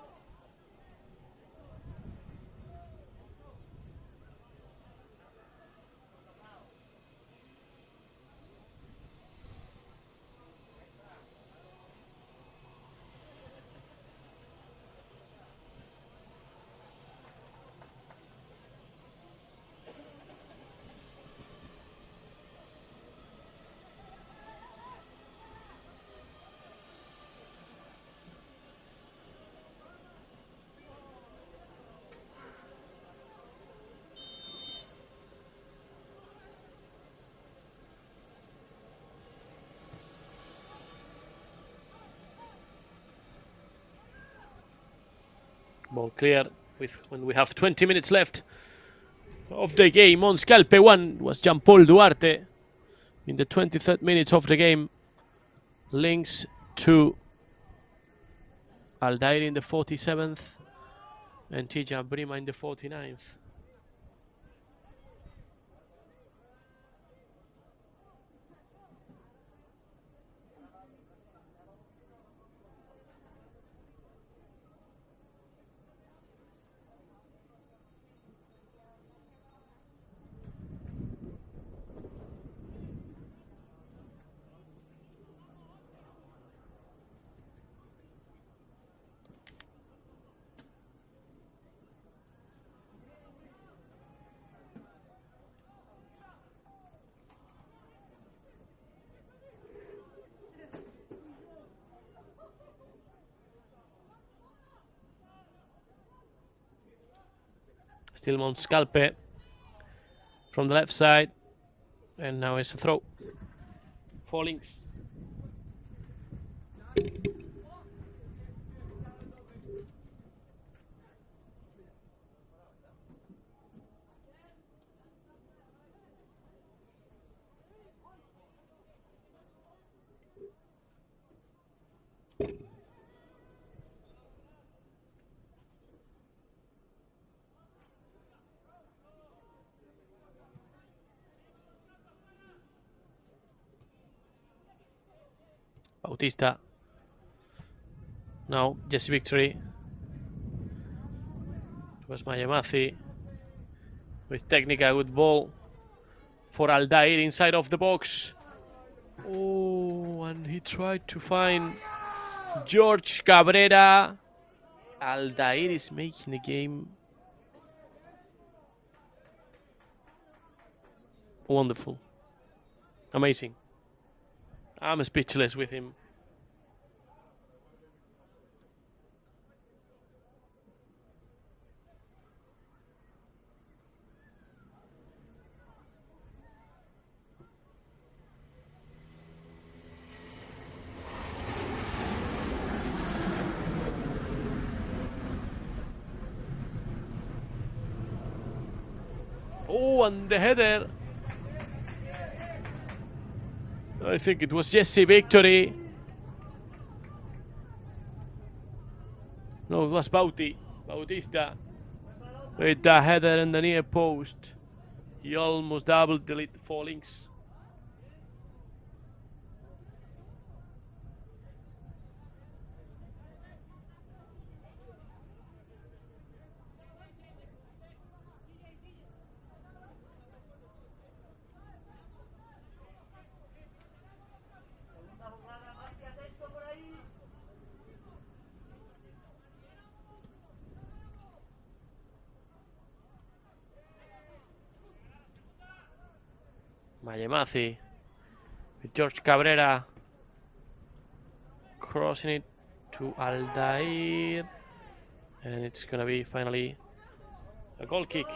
Ball clear with when we have twenty minutes left of the game. Mons Calpe one was Jean-Paul Duarte in the twenty-third minutes of the game. Lynx two. Aldair in the forty-seventh and Tija Brima in the forty-ninth. Still Mons Calpe from the left side, and now it's a throw for Lynx. Bautista. Now Jesse Victory. It was Mayamathi with technical good ball for Aldair inside of the box. Oh, and he tried to find George Cabrera. Aldair is making the game wonderful. Amazing. I'm speechless with him. Oh, and the header. I think it was Jesse Victory. No, it was Bauti. Bautista with the header in the near post. He almost doubled the lead for Lynx. Mayemathi with George Cabrera crossing it to Aldair. And it's gonna be finally a goal kick.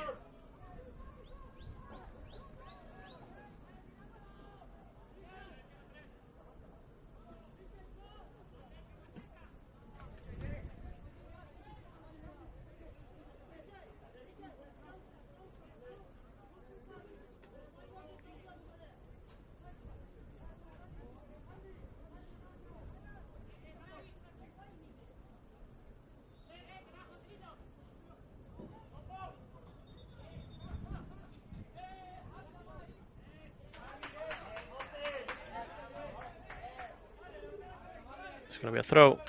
It's gonna be a throw.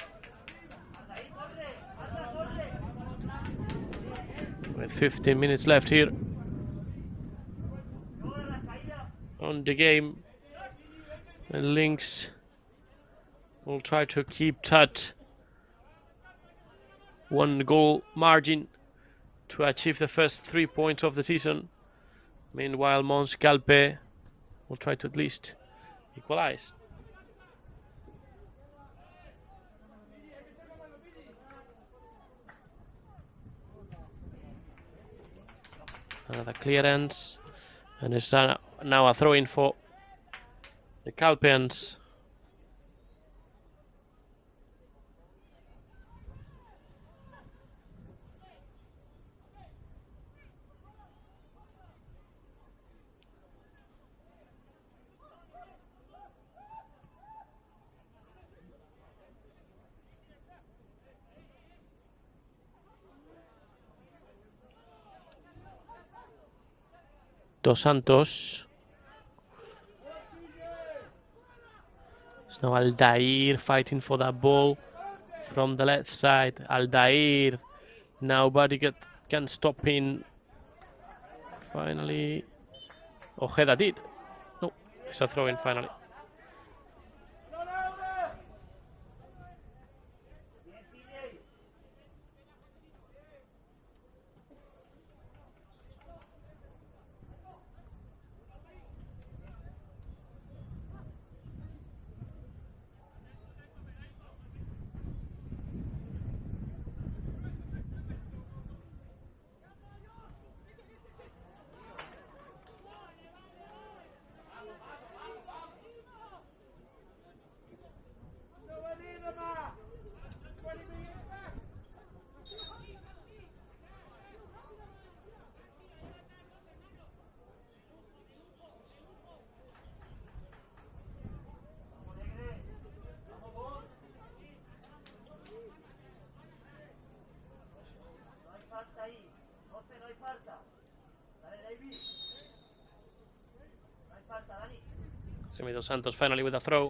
With fifteen minutes left here on the game, and Lynx will try to keep that one goal margin to achieve the first three points of the season. Meanwhile, Mons Calpe will try to at least equalize. Another clearance, and it's now a throw-in for the Calpeans. Dos Santos. It's now Aldair fighting for that ball from the left side. Aldair. Nobody get, can stop him. Finally. Ojeda did. No, it's a throw in finally. Dos Santos finally with a throw.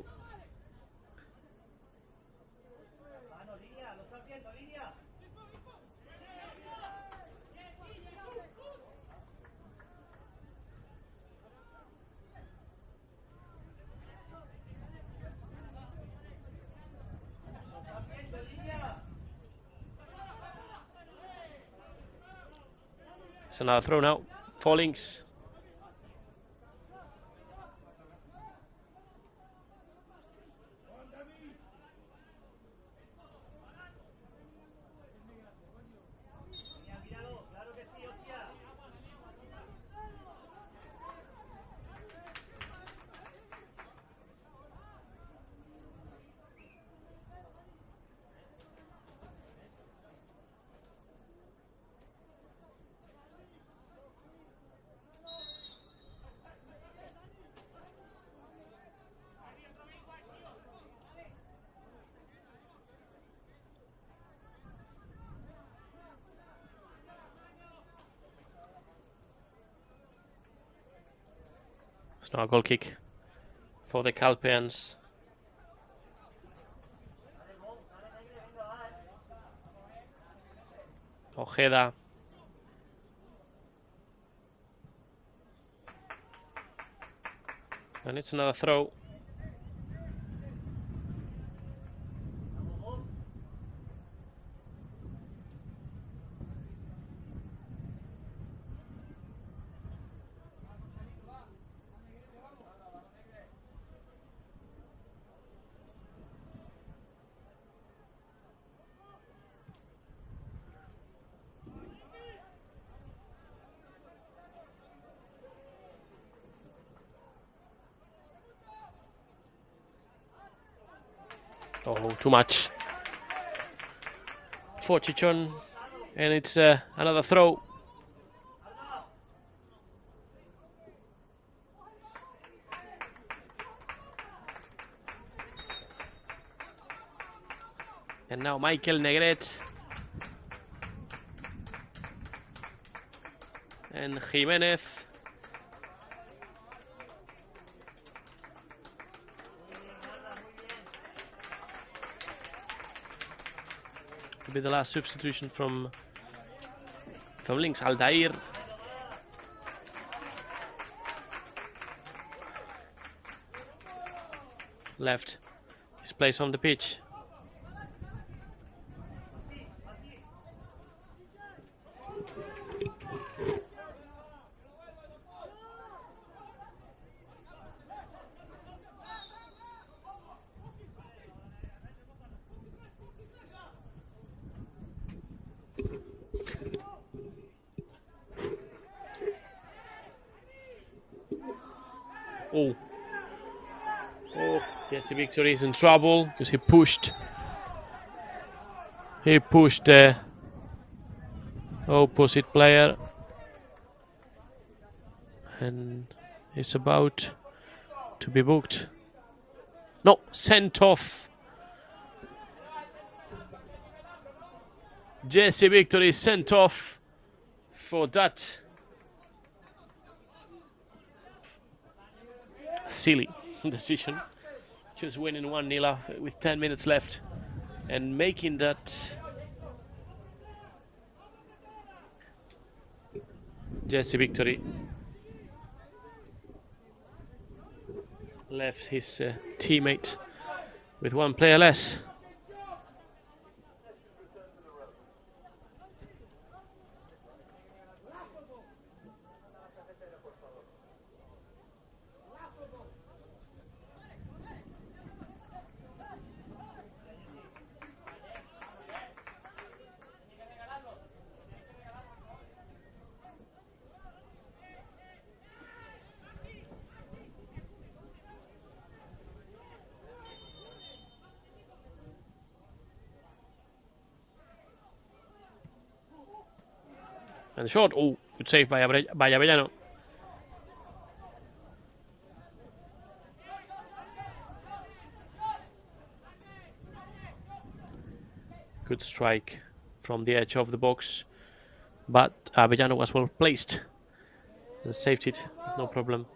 It's another throw now for Lynx. It's now a goal kick for the Calpeans. Ojeda. And it's another throw. Oh, too much for Chichon. And it's uh, another throw. And now Michael Negret. And Jimenez. Will be the last substitution from from Lynx. Aldair. Left his place on the pitch. Oh, oh, yes, Victory is in trouble because he pushed. He pushed the opposite player, and he's about to be booked. No, sent off. Jesse Victory sent off for that. Silly decision. Just winning one nil with ten minutes left and making that. Jesse Victory left his uh, teammate with one player less. And short. Oh, good save by Avellano. Good strike from the edge of the box, but Avellano was well placed and saved it, no problem.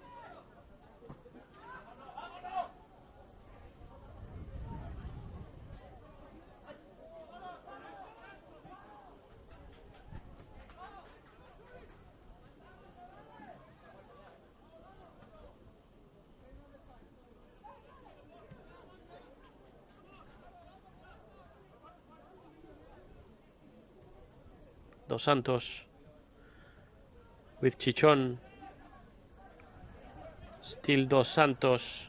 Dos Santos with Chichon. Still Dos Santos.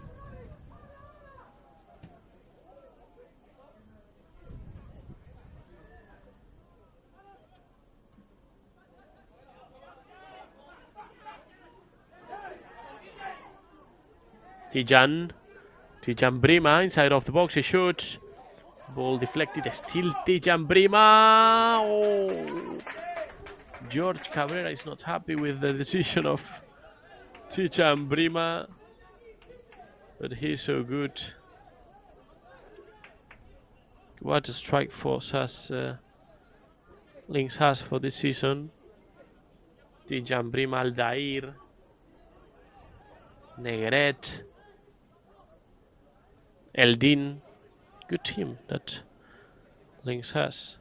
Tijan. Tijan Brima inside of the box. He shoots. Ball deflected. Still Tijan Brima. Oh. George Cabrera is not happy with the decision of Tijan Brima, but he's so good. What a strike force has uh, Lynx has for this season. Tijan Brima, Aldair, Negret, Eldin. Good team that Lynx has.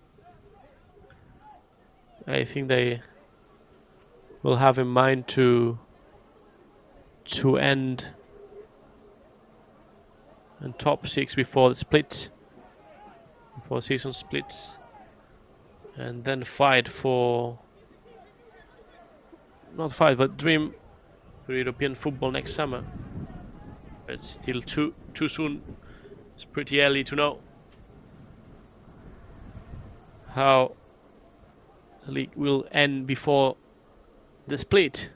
I think they will have in mind to to end in top six before the split, before season splits, and then fight for not fight but dream for European football next summer. But still too too soon. It's pretty early to know how the league will end before the split.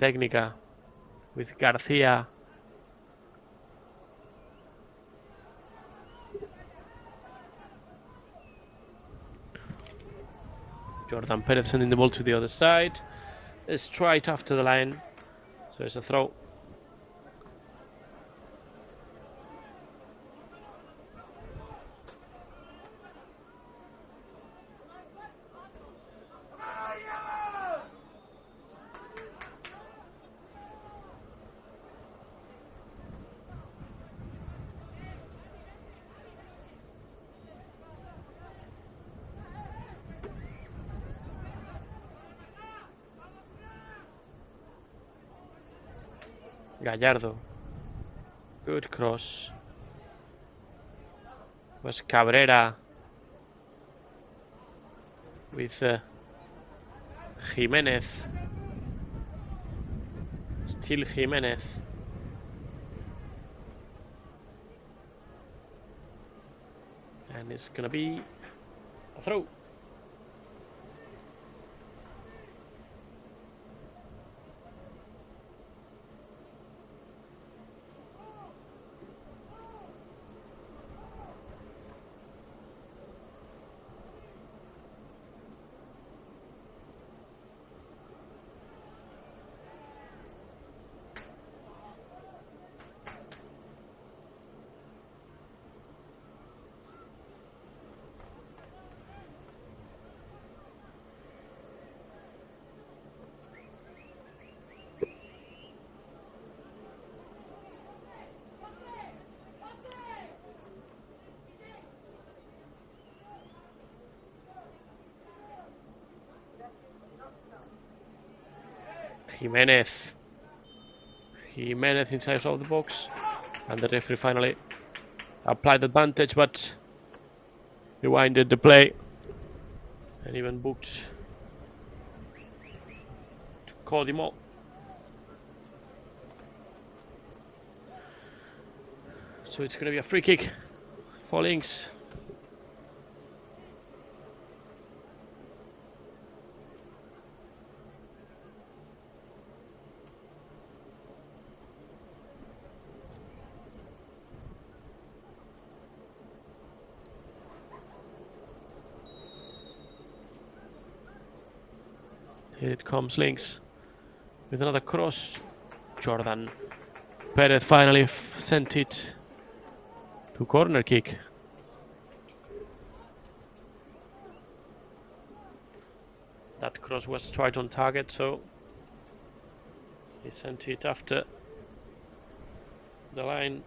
Técnica with Garcia. Jordan Perez sending the ball to the other side. Straight after the line. So it's a throw. Gallardo. Good cross. Was Cabrera with uh, Jimenez. Still Jimenez. And it's gonna be a throw. Jimenez. Jimenez inside of the box. And the referee finally applied the advantage, but rewinded the play. And even booked to Codimo. So it's going to be a free kick for Lynx. Here it comes, Lynx with another cross. Jordan Perez finally sent it to corner kick. That cross was right on target, so he sent it after the line.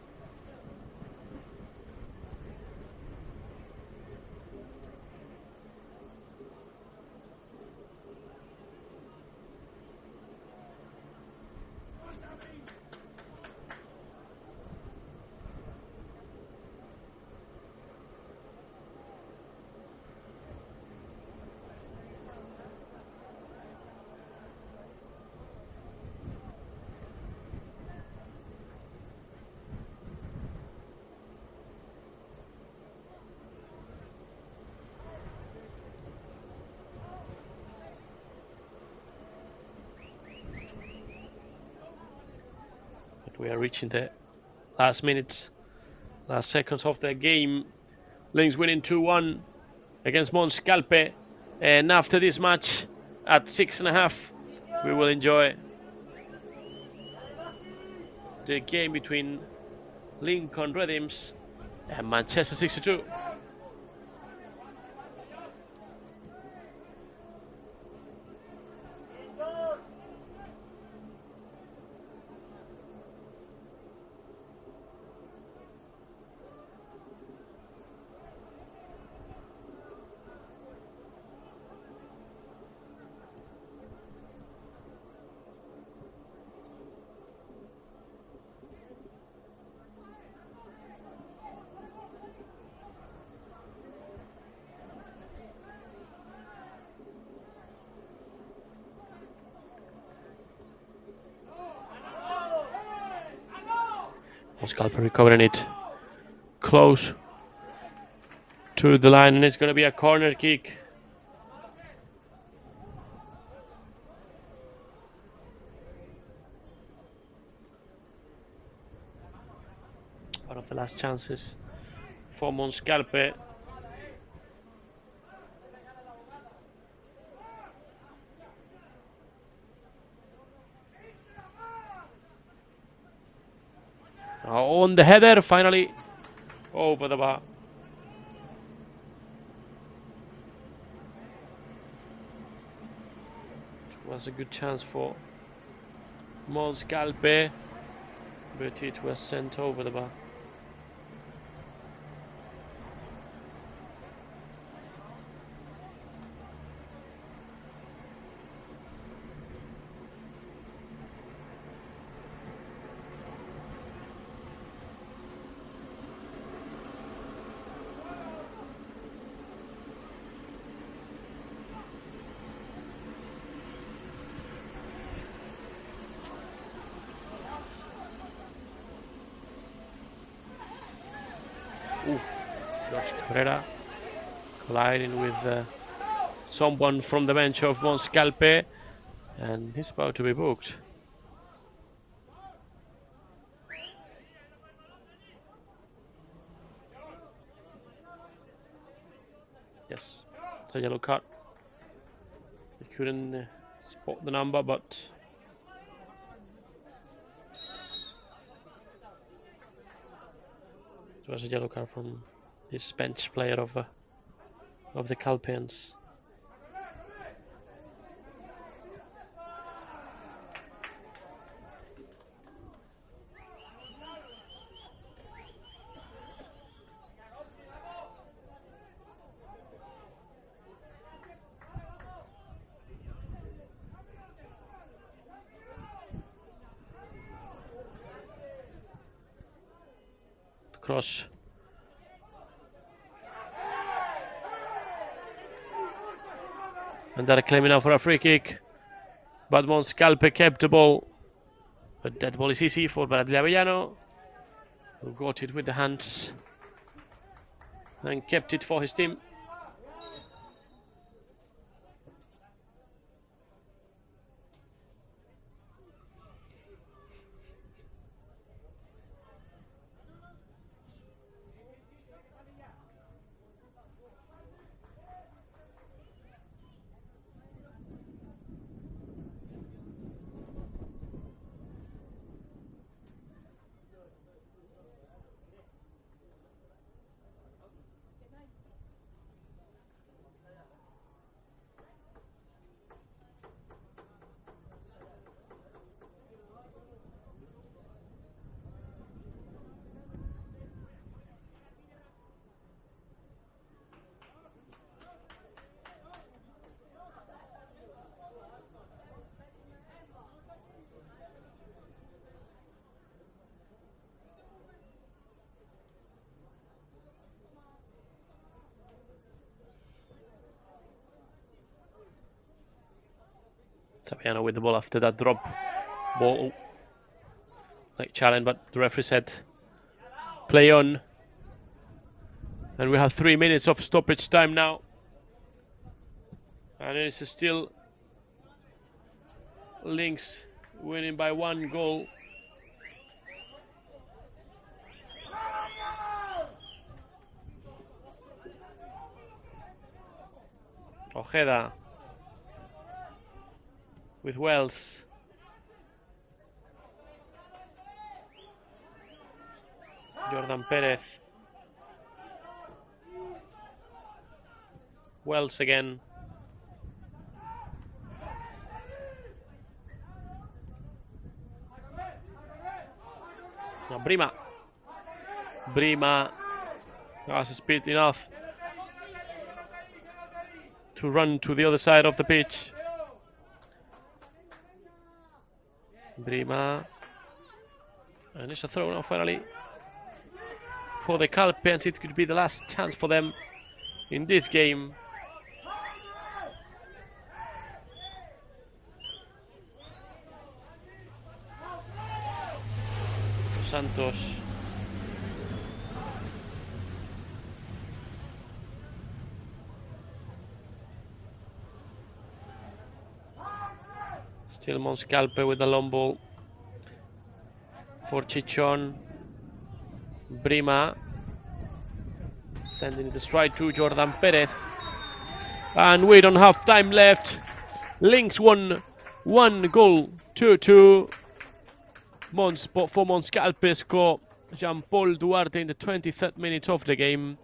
We are reaching the last minutes, last seconds of the game. Lynx winning two one against Mons Calpe. And after this match, at six and a half, we will enjoy the game between Lincoln Redims and Manchester sixty-two. Mons Calpe recovering it close to the line, and it's going to be a corner kick. One of the last chances for Mons Calpe. On the header, finally over the bar. It was a good chance for Mons Calpe, but it was sent over the bar. Ooh, George Cabrera colliding with uh, someone from the bench of Mons Calpe, and he's about to be booked. Yes, it's a yellow card. He couldn't uh, spot the number, but it was a yellow card from this bench player of uh, of the Calpians. Cross. And they're claiming out for a free kick. But Mons Calpe kept the ball. But that ball is easy for Bradley Avellano, who got it with the hands and kept it for his team. Saviano with the ball after that drop ball, like challenge, but the referee said play on. And we have three minutes of stoppage time now. And it's still Lynx winning by one goal. Ojeda with Wells. Jordan Perez. Wells again. Now Brima. Brima has speed enough to run to the other side of the pitch. Brima. And it's a throw now finally for the Calpians. It could be the last chance for them in this game. Santos. Still Mons Calpe with the long ball for Chichon. Brima sending it straight to Jordan Perez. And we don't have time left. Lynx won one goal, two two. Mons, for Mons Calpe score. Jean-Paul Duarte in the twenty-third minute of the game.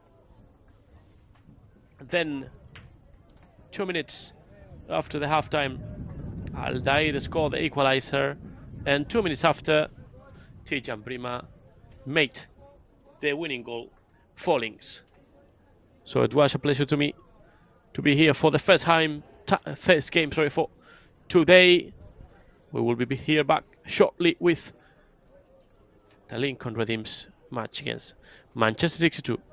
Then, two minutes after the halftime, Aldair scored the equalizer. And two minutes after, Tijan Brima made the winning goal for Lynx. So it was a pleasure to me to be here for the first time, first game, sorry, for today. We will be here back shortly with the Lincoln Redeems match against Manchester sixty-two.